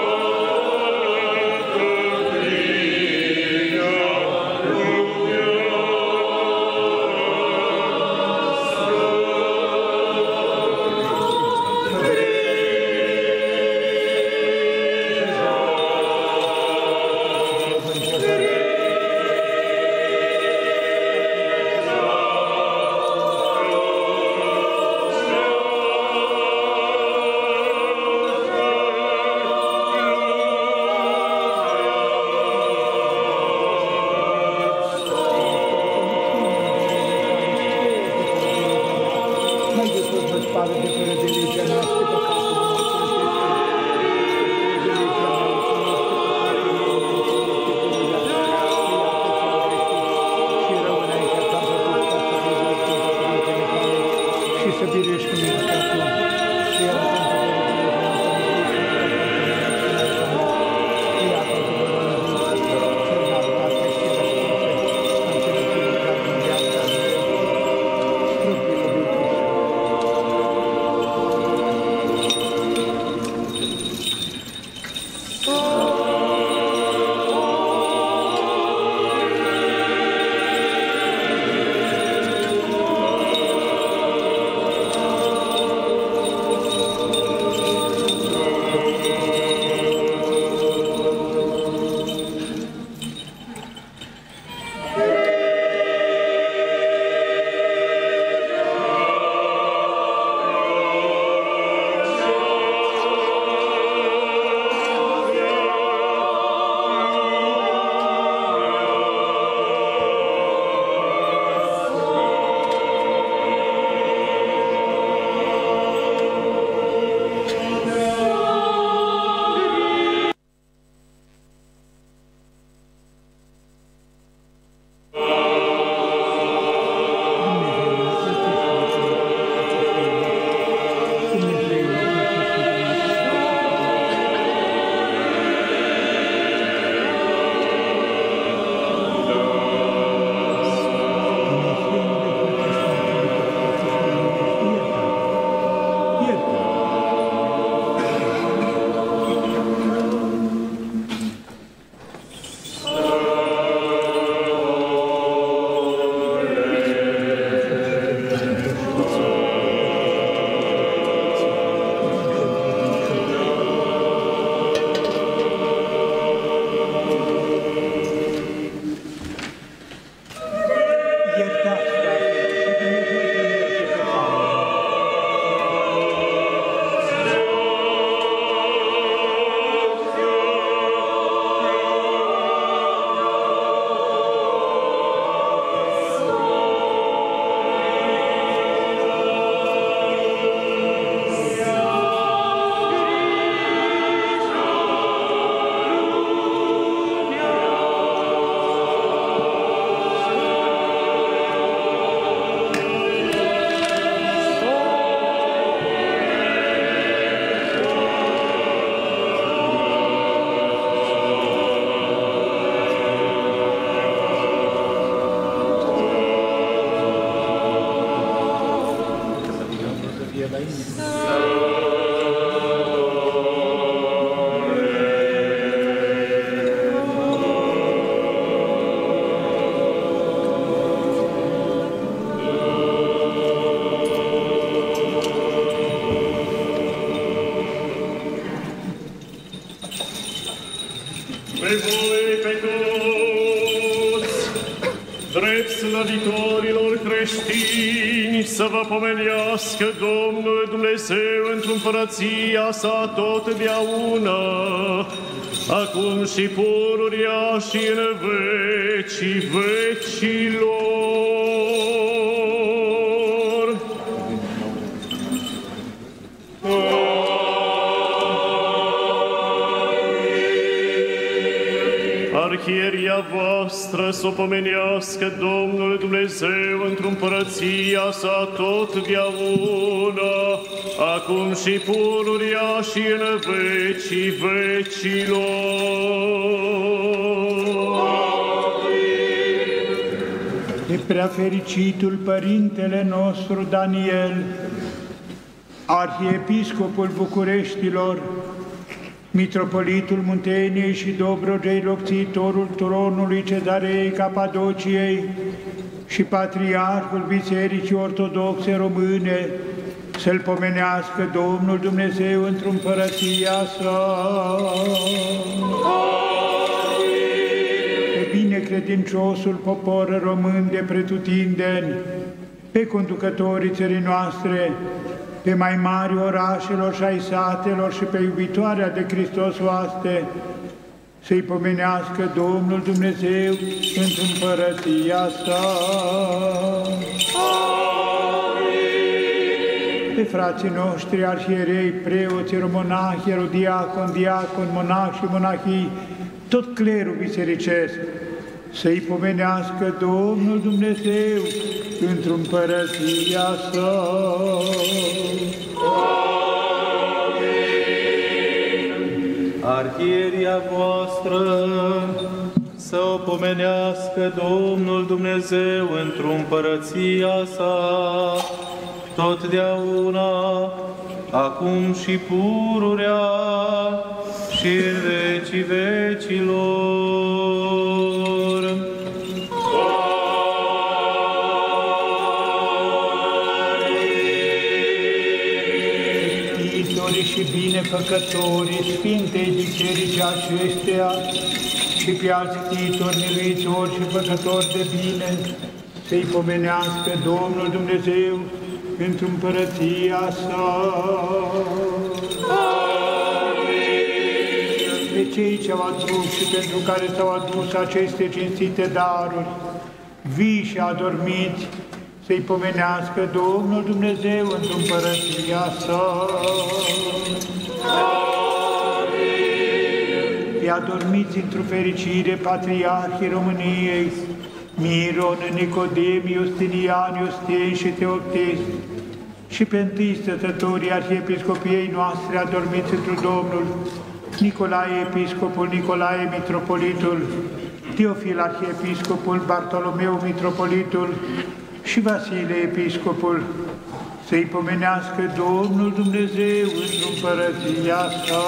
slăvitorilor creștini, să vă pomenească Domnul Dumnezeu într-o împărăția sa totdeauna, acum și pururia și în vecii vecilor. Arhieria voastră să o pomenească Domnul Dumnezeu într-o împărăția sa totdeauna, acum și pururia și în vecii vecilor. De prea fericitul Părintele nostru Daniel, Arhiepiscopul Bucureștilor, Mitropolitul Munteniei și Dobrogei, locțitorul tronului Cezarei Capadociei și Patriarhul Bisericii Ortodoxe Române, să-L pomenească Domnul Dumnezeu într-o împărăția sa. Pe binecredinciosul popor român de pretutindeni, pe conducătorii țării noastre, pe mai mari orașelor și ai satelor și pe iubitoarea de Hristos oaste, să-i pomenească Domnul Dumnezeu într-o împărăția sa. Pe frații noștri, arhierei, preoți, eromonahi, erodiacon, diacon, monahi și monahii, tot clerul bisericesc, să-i pomenească Domnul Dumnezeu într-o împărăția sa. Arhieria voastră să o pomenească Domnul Dumnezeu într-o împărăția sa, totdeauna, acum și pururea și în vecii vecilor. Istorii și binefăcătorii Sfintei Biserici acesteia și pe alți ctitori, miluitori și făcători de bine, să-i pomenească Domnul Dumnezeu într-o împărăția sa. Pe cei ce au adus și pentru care s-au adus aceste cinstite daruri, vii și adormiți, să-i pomenească Domnul Dumnezeu într-o împărăția sa. Pe adormiți într-o fericire Patriarhii României, Miron, Nicodem, Justinian, Iustien și Teoptest, și pe întâi stătătorii Arhiepiscopiei noastre adormiți într Domnul, Nicolae Episcopul, Nicolae Mitropolitul, Teofil Arhiepiscopul, Bartolomeu Mitropolitul și Vasile Episcopul, să-i pomenească Domnul Dumnezeu într-o împărăția sa.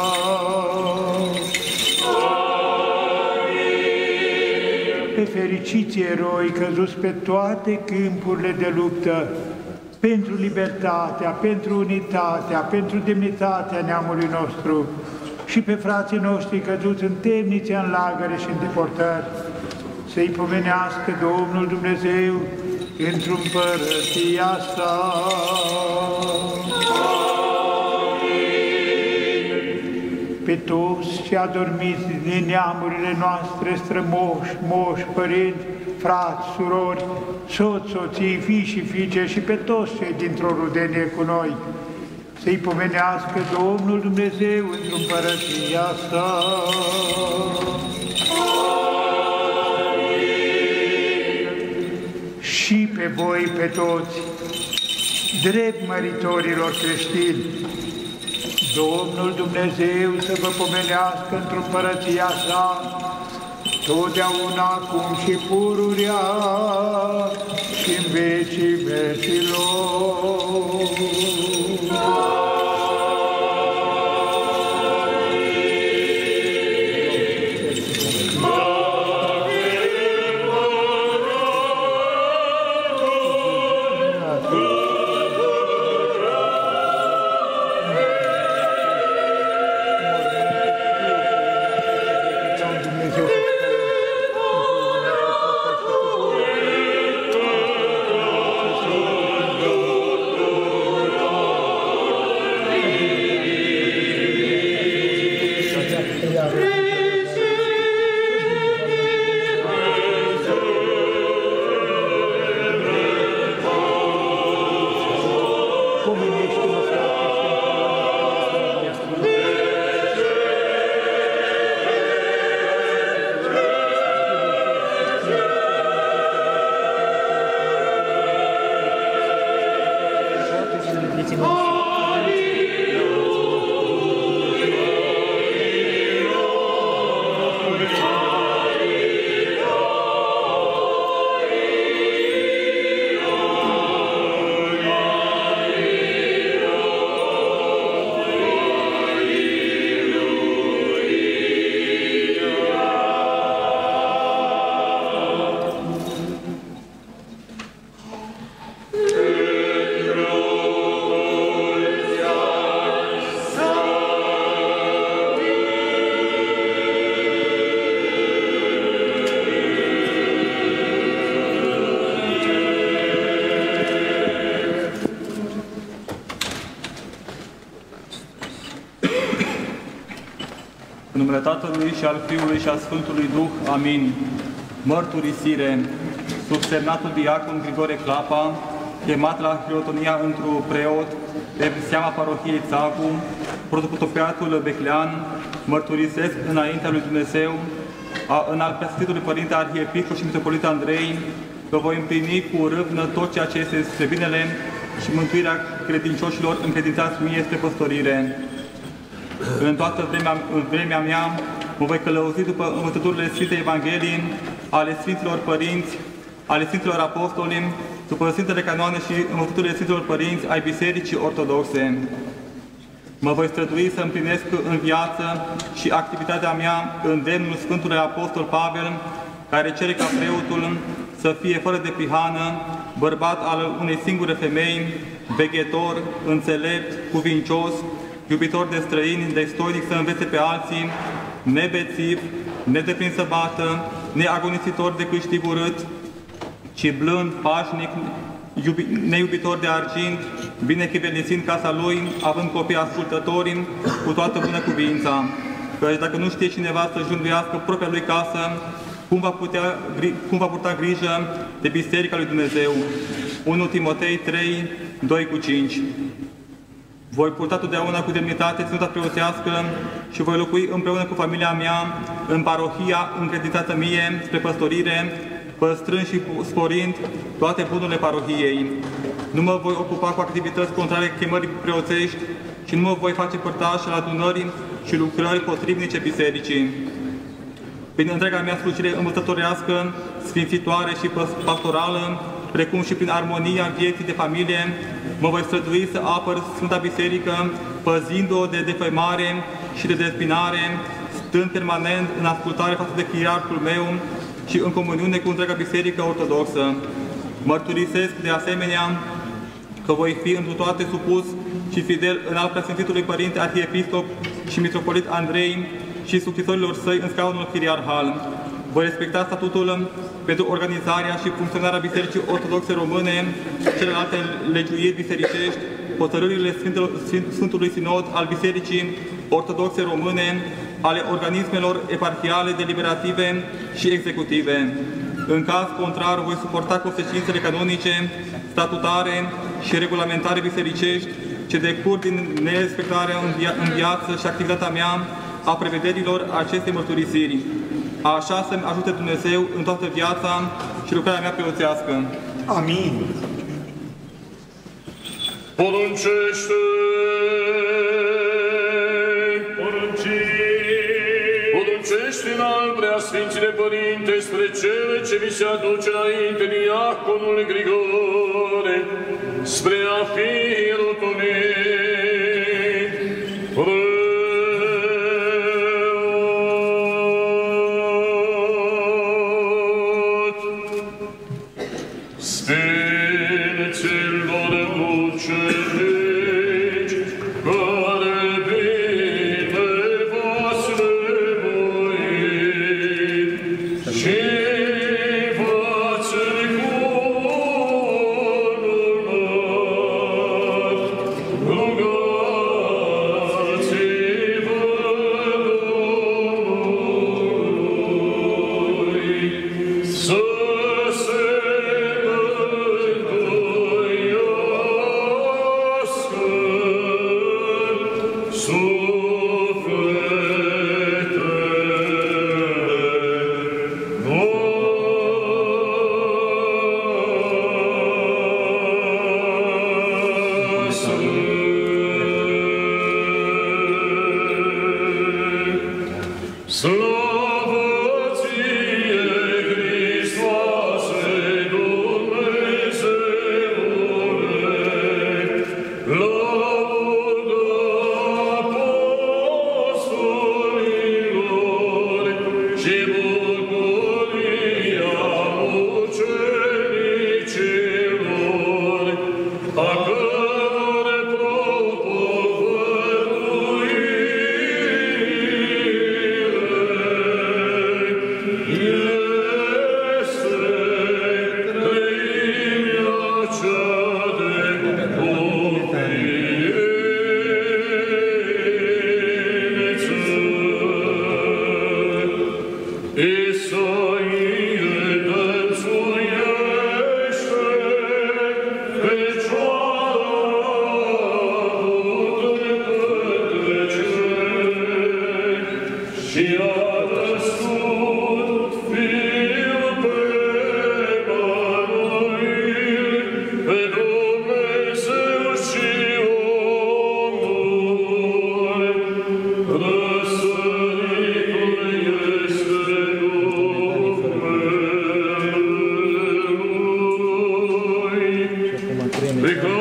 Pe fericiți eroi căzuți pe toate câmpurile de luptă, pentru libertatea, pentru unitatea, pentru demnitatea neamului nostru, și pe frații noștri căzuți în temnițe, în lagăre și în deportări, să-i pomenească Domnul Dumnezeu într-o împărăția sa. Pe toți ce adormiți din neamurile noastre, strămoși, moși, părinți, frați, surori, soți, soții, fii și fiice și pe toți cei dintr-o rudenie cu noi, să-i pomenească Domnul Dumnezeu într-o împărăția sa. Și pe voi, pe toți, drept măritorilor creștini, Domnul Dumnezeu să vă pomenească într-o împărăția sa, totdeauna, acum și pururea și în vecii vecilor. Alleluia. În numele Tatălui și al Fiului și al Sfântului Duh. Amin. Mărturisire. Subsemnatul diacon Grigore Clapa, chemat la Hirotonia într-un preot, de seama parohiei Țacu, protopotopiatul Beclean, mărturisesc înaintea lui Dumnezeu, a înalt preasfințitului Părinte Arhiepiscop și Mitropolit Andrei, că voi împlini cu râvnă tot ceea ce este spre binele și mântuirea credincioșilor încredințați mie spre păstorire. În toată vremea, în vremea mea mă voi călăuzi după învățăturile Sfintei Evangheliei, ale Sfinților Părinți, ale Sfinților Apostoli, după Sfintele Canoane și învățăturile Sfinților Părinți ai Bisericii Ortodoxe. Mă voi strădui să împlinesc în viață și activitatea mea îndemnul Sfântului Apostol Pavel, care cere ca preotul să fie fără de prihană, bărbat al unei singure femei, veghetor, înțelept, cuvincios, iubitor de străini, destoinic să învețe pe alții, nebețiv, nedeprins să bată, neagonisitor de câștig urât, ci blând, pașnic, iubi, neiubitor de argint, bine chivelisind casa lui, având copii ascultători, cu toată bună cuvința. Căci dacă nu știe cineva să junduiască propria lui casă, cum va, putea, cum va purta grijă de Biserica lui Dumnezeu? unu Timotei trei, doi cu cinci. Voi purta totdeauna cu demnitate ținuta preoțească și voi locui împreună cu familia mea în parohia încredințată mie spre păstorire, păstrând și sporind toate bunurile parohiei. Nu mă voi ocupa cu activități contrare chemării preoțești și nu mă voi face părtaș la adunări și lucrări potrivnice bisericii. Prin întreaga mea slujire învățătorească, sfințitoare și pastorală, precum și prin armonia vieții de familie, mă voi strădui să apăr Sfânta Biserică, păzind-o de defăimare și de dezbinare, stând permanent în ascultare față de chiarul meu și în comuniune cu întreaga Biserică Ortodoxă. Mărturisesc de asemenea că voi fi întru toate supus și fidel în al preasfințitului Părinte Arhiepiscop și Mitropolit Andrei și succesorilor săi în scaunul chiriarhal. Voi respecta statutul pentru organizarea și funcționarea Bisericii Ortodoxe Române, celelalte legiuiri bisericești, hotărârile Sfântului Sinod al Bisericii Ortodoxe Române, ale organismelor eparhiale, deliberative și executive. În caz contrar, voi suporta consecințele canonice, statutare și regulamentare bisericești ce decurg din nerespectarea în, via în viață și activitatea mea a prevederilor acestei mărturisiri. Așa să-mi ajute Dumnezeu în toată viața și lucrarea mea preoțească. Amin. Poruncește! Poruncește în al preasfințile Părinte spre cele ce vi se aduce înainte diaconul Grigore, spre a fi rotonit. Sfinților mucenici, care bine v-ați revoit și v-ați încununat, rugați-vă Domnului să se Amin. și a născut Fiul pe Emanuel, pe Dumnezeu și omul, răsăritul este Dumnezeu, pe care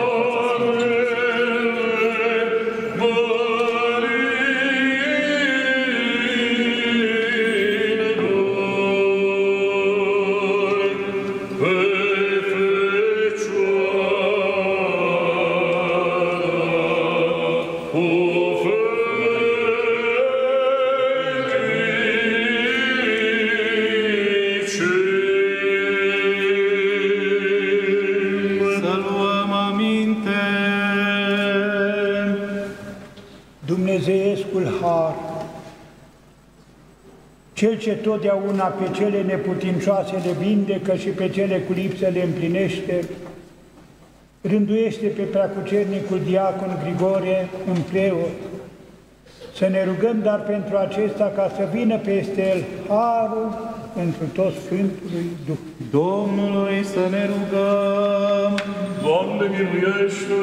Dumnezeescul har, Cel ce totdeauna pe cele neputincioase le vindecă și pe cele cu lipsă le împlinește, rânduiește pe preacucernicul diacon Grigore, un preot, să ne rugăm dar pentru acesta ca să vină peste el harul întru tot Sfântului Duh. Domnului să ne rugăm. Doamne, miluiește!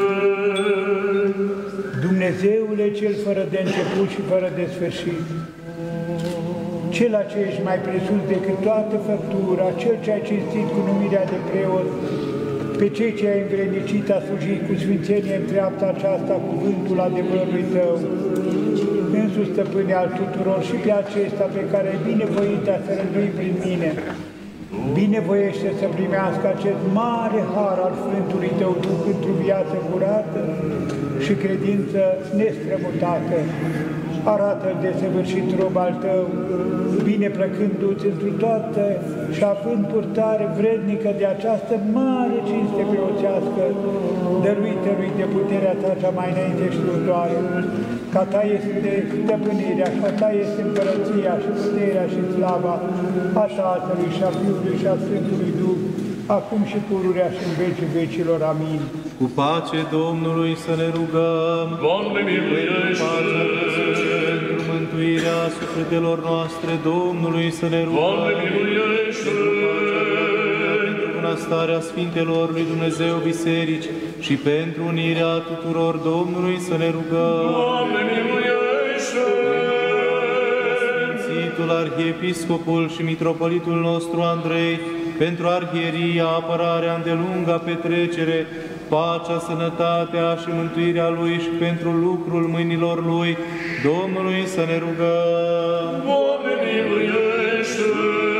Dumnezeule cel fără de început și fără de sfârșit, Cel ce ești mai presus decât toată făptura, Cel ce ai cinstit cu numirea de preot, pe cei ce ai învrednicit a slujit cu sfințenie în treapta aceasta cuvântul adevărului Tău, însuși stăpâne al tuturor și pe acesta pe care ai binevoit a să rândui prin mine, binevoiește să primească acest mare har al Sfântului Tău Duh într-o viață curată și credință nestrămutată. Arată-l de săvârșit rob al Tău, bine plăcându-ți întru toată și având purtare vrednică de această mare cinste preoțească, dăruită lui de puterea Ta cea mai înainte știutoare, ca Ta este stăpânirea, și a Ta este împărăția și puterea și slava a Tatălui și a Fiului și a Sfântului Duh, acum și pururea și în vecii vecilor. Amin. Cu pace Domnului să ne rugăm. Doamne, miluiește! Pentru mântuirea sufletelor noastre, Domnului să ne rugăm. Doamne, miluiește! Pentru bunăstarea Sfintelor lui Dumnezeu Biserici și pentru unirea tuturor, Domnului să ne rugăm. Doamne, miluiește! Sfințitul Arhiepiscopul și Mitropolitul nostru Andrei, pentru arhieria, apărarea, îndelunga petrecere, pacea, sănătatea și mântuirea Lui și pentru lucrul mâinilor Lui, Domnului să ne rugăm. Doamne, miluiește!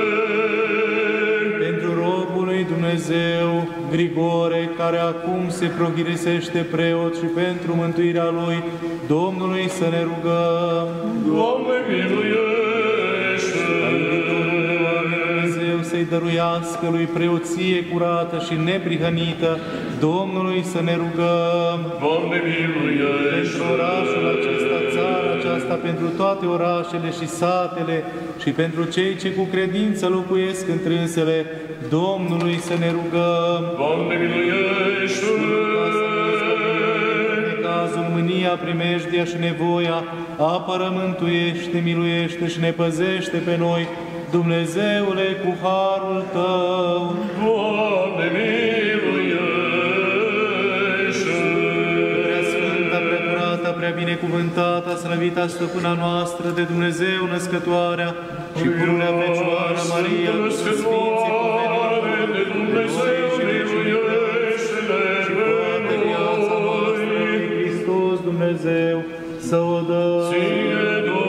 Pentru robul lui Dumnezeu, Grigore, care acum se prohirisește preot și pentru mântuirea Lui, Domnului să ne rugăm. Doamne, miluiește! Să-i dăruiască lui preoție curată și neprihănită, Domnului să ne rugăm. Doamne, miluiește! Pentru orașul acesta, țara aceasta, pentru toate orașele și satele și pentru cei ce cu credință locuiesc întrânsele, Domnului să ne rugăm. Doamne, miluiește! Cazul, mânia, primejdia și nevoia, apără, mântuiește, miluiește și ne păzește pe noi, Dumnezeule, cu harul Tău. Doamne, miluiește! Prea sfânta, prea curată, prea binecuvântată, slăvita Stăpâna noastră de Dumnezeu Născătoarea și pururea Fecioară Maria, cu Sfinții poveniți de Dumnezeu, miluiește-ne pe noi! Hristos Dumnezeu, să o dăm. Ție,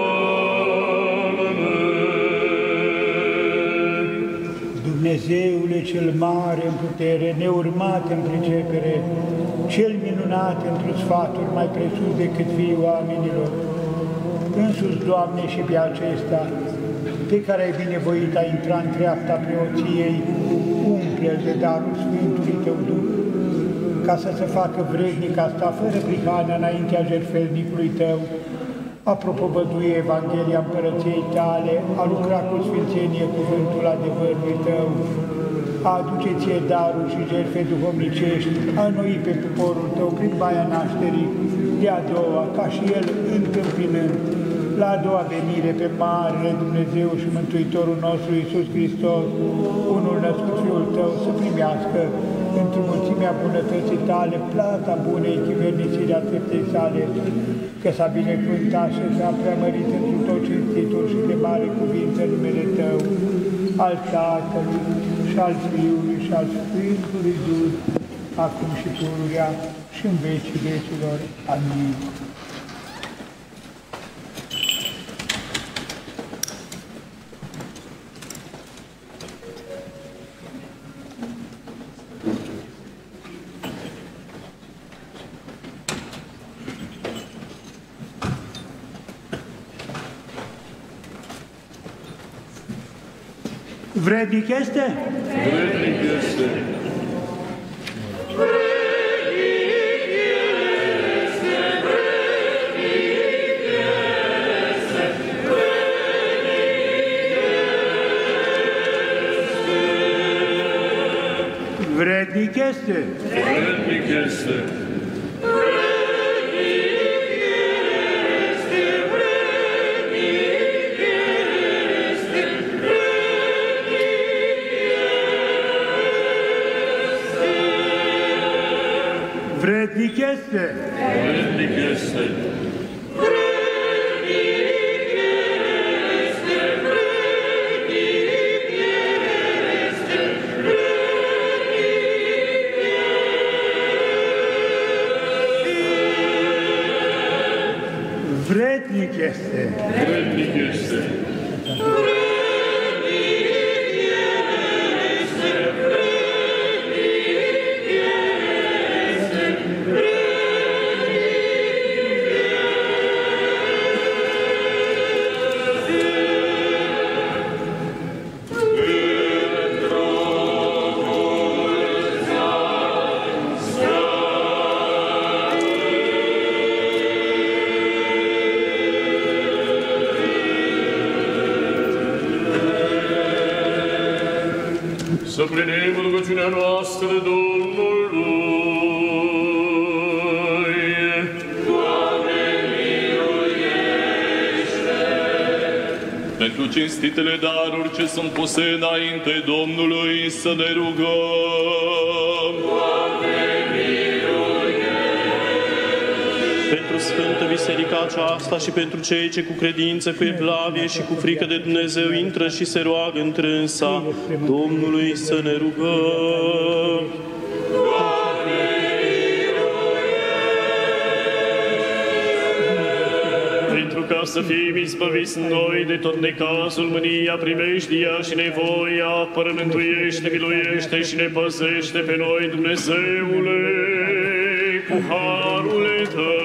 Dumnezeule cel mare în putere, neurmat în pricepere, cel minunat într-o sfaturi, mai presus decât fiii oamenilor, însuți, Doamne, și pe acesta, pe care ai binevoit a intra în treapta preoției, umple-l de darul Sfântului Tău Duh, ca să se facă vrednic asta, fără prihană, înaintea jertfelnicului Tău, a propovădui Evanghelia Împărăției Tale, a lucra cu sfințenie cuvântul adevărului Tău, a aduce Ție daruri și jertfe duhovnicești, a înnoi pe poporul Tău prin baia nașterii, de a doua, ca și el întâmpinând la a doua venire pe Marele Dumnezeu și Mântuitorul nostru Iisus Hristos, unul născut Fiul Tău, să primească într-o mulțimea bunătății Tale, plata bunei chivernicirea treptei sale, că s-a binecuvântat și s-a preamărit într tot cinstitul și de mare cuvință numele Tău, al Tatălui și al Fiului și al Sfântului Duh, acum și pururea și în vecii vecilor. Amin. Vrednic este? Vrednic este. Vrednic este. Vrednic este. Vrednic este. Vrednic este. Vrednic este. Vrednic este. Să plinim rugăciunea noastră Domnului. Doamne, miluiește! Pentru cinstitele daruri ce sunt puse înainte Domnului, să ne rugăm. Doamne, miluiește! Pentru Sfântă Biserica aceasta și pentru cei ce cu credință, cu evlavie și cu frică de Dumnezeu intră și se roagă întrânsa, Domnului să ne rugăm. Pentru ca să fim izbăviți noi de tot necazul, mânia, primejdia și nevoia, apără, mântuiește, miluiește și ne păzește pe noi, Dumnezeule, cu harul Tău.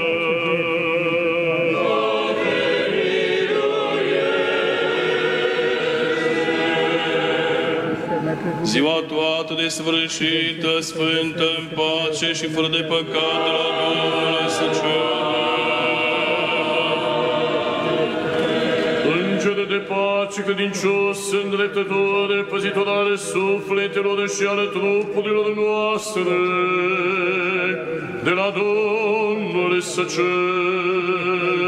Ziua toată desfășită, sfântă, în pace și fără de păcat de la Domnul să Îngere de pace, credincios, îndreptător, păzitor ale sufletelor și ale trupurilor noastre, de la Domnul să cer.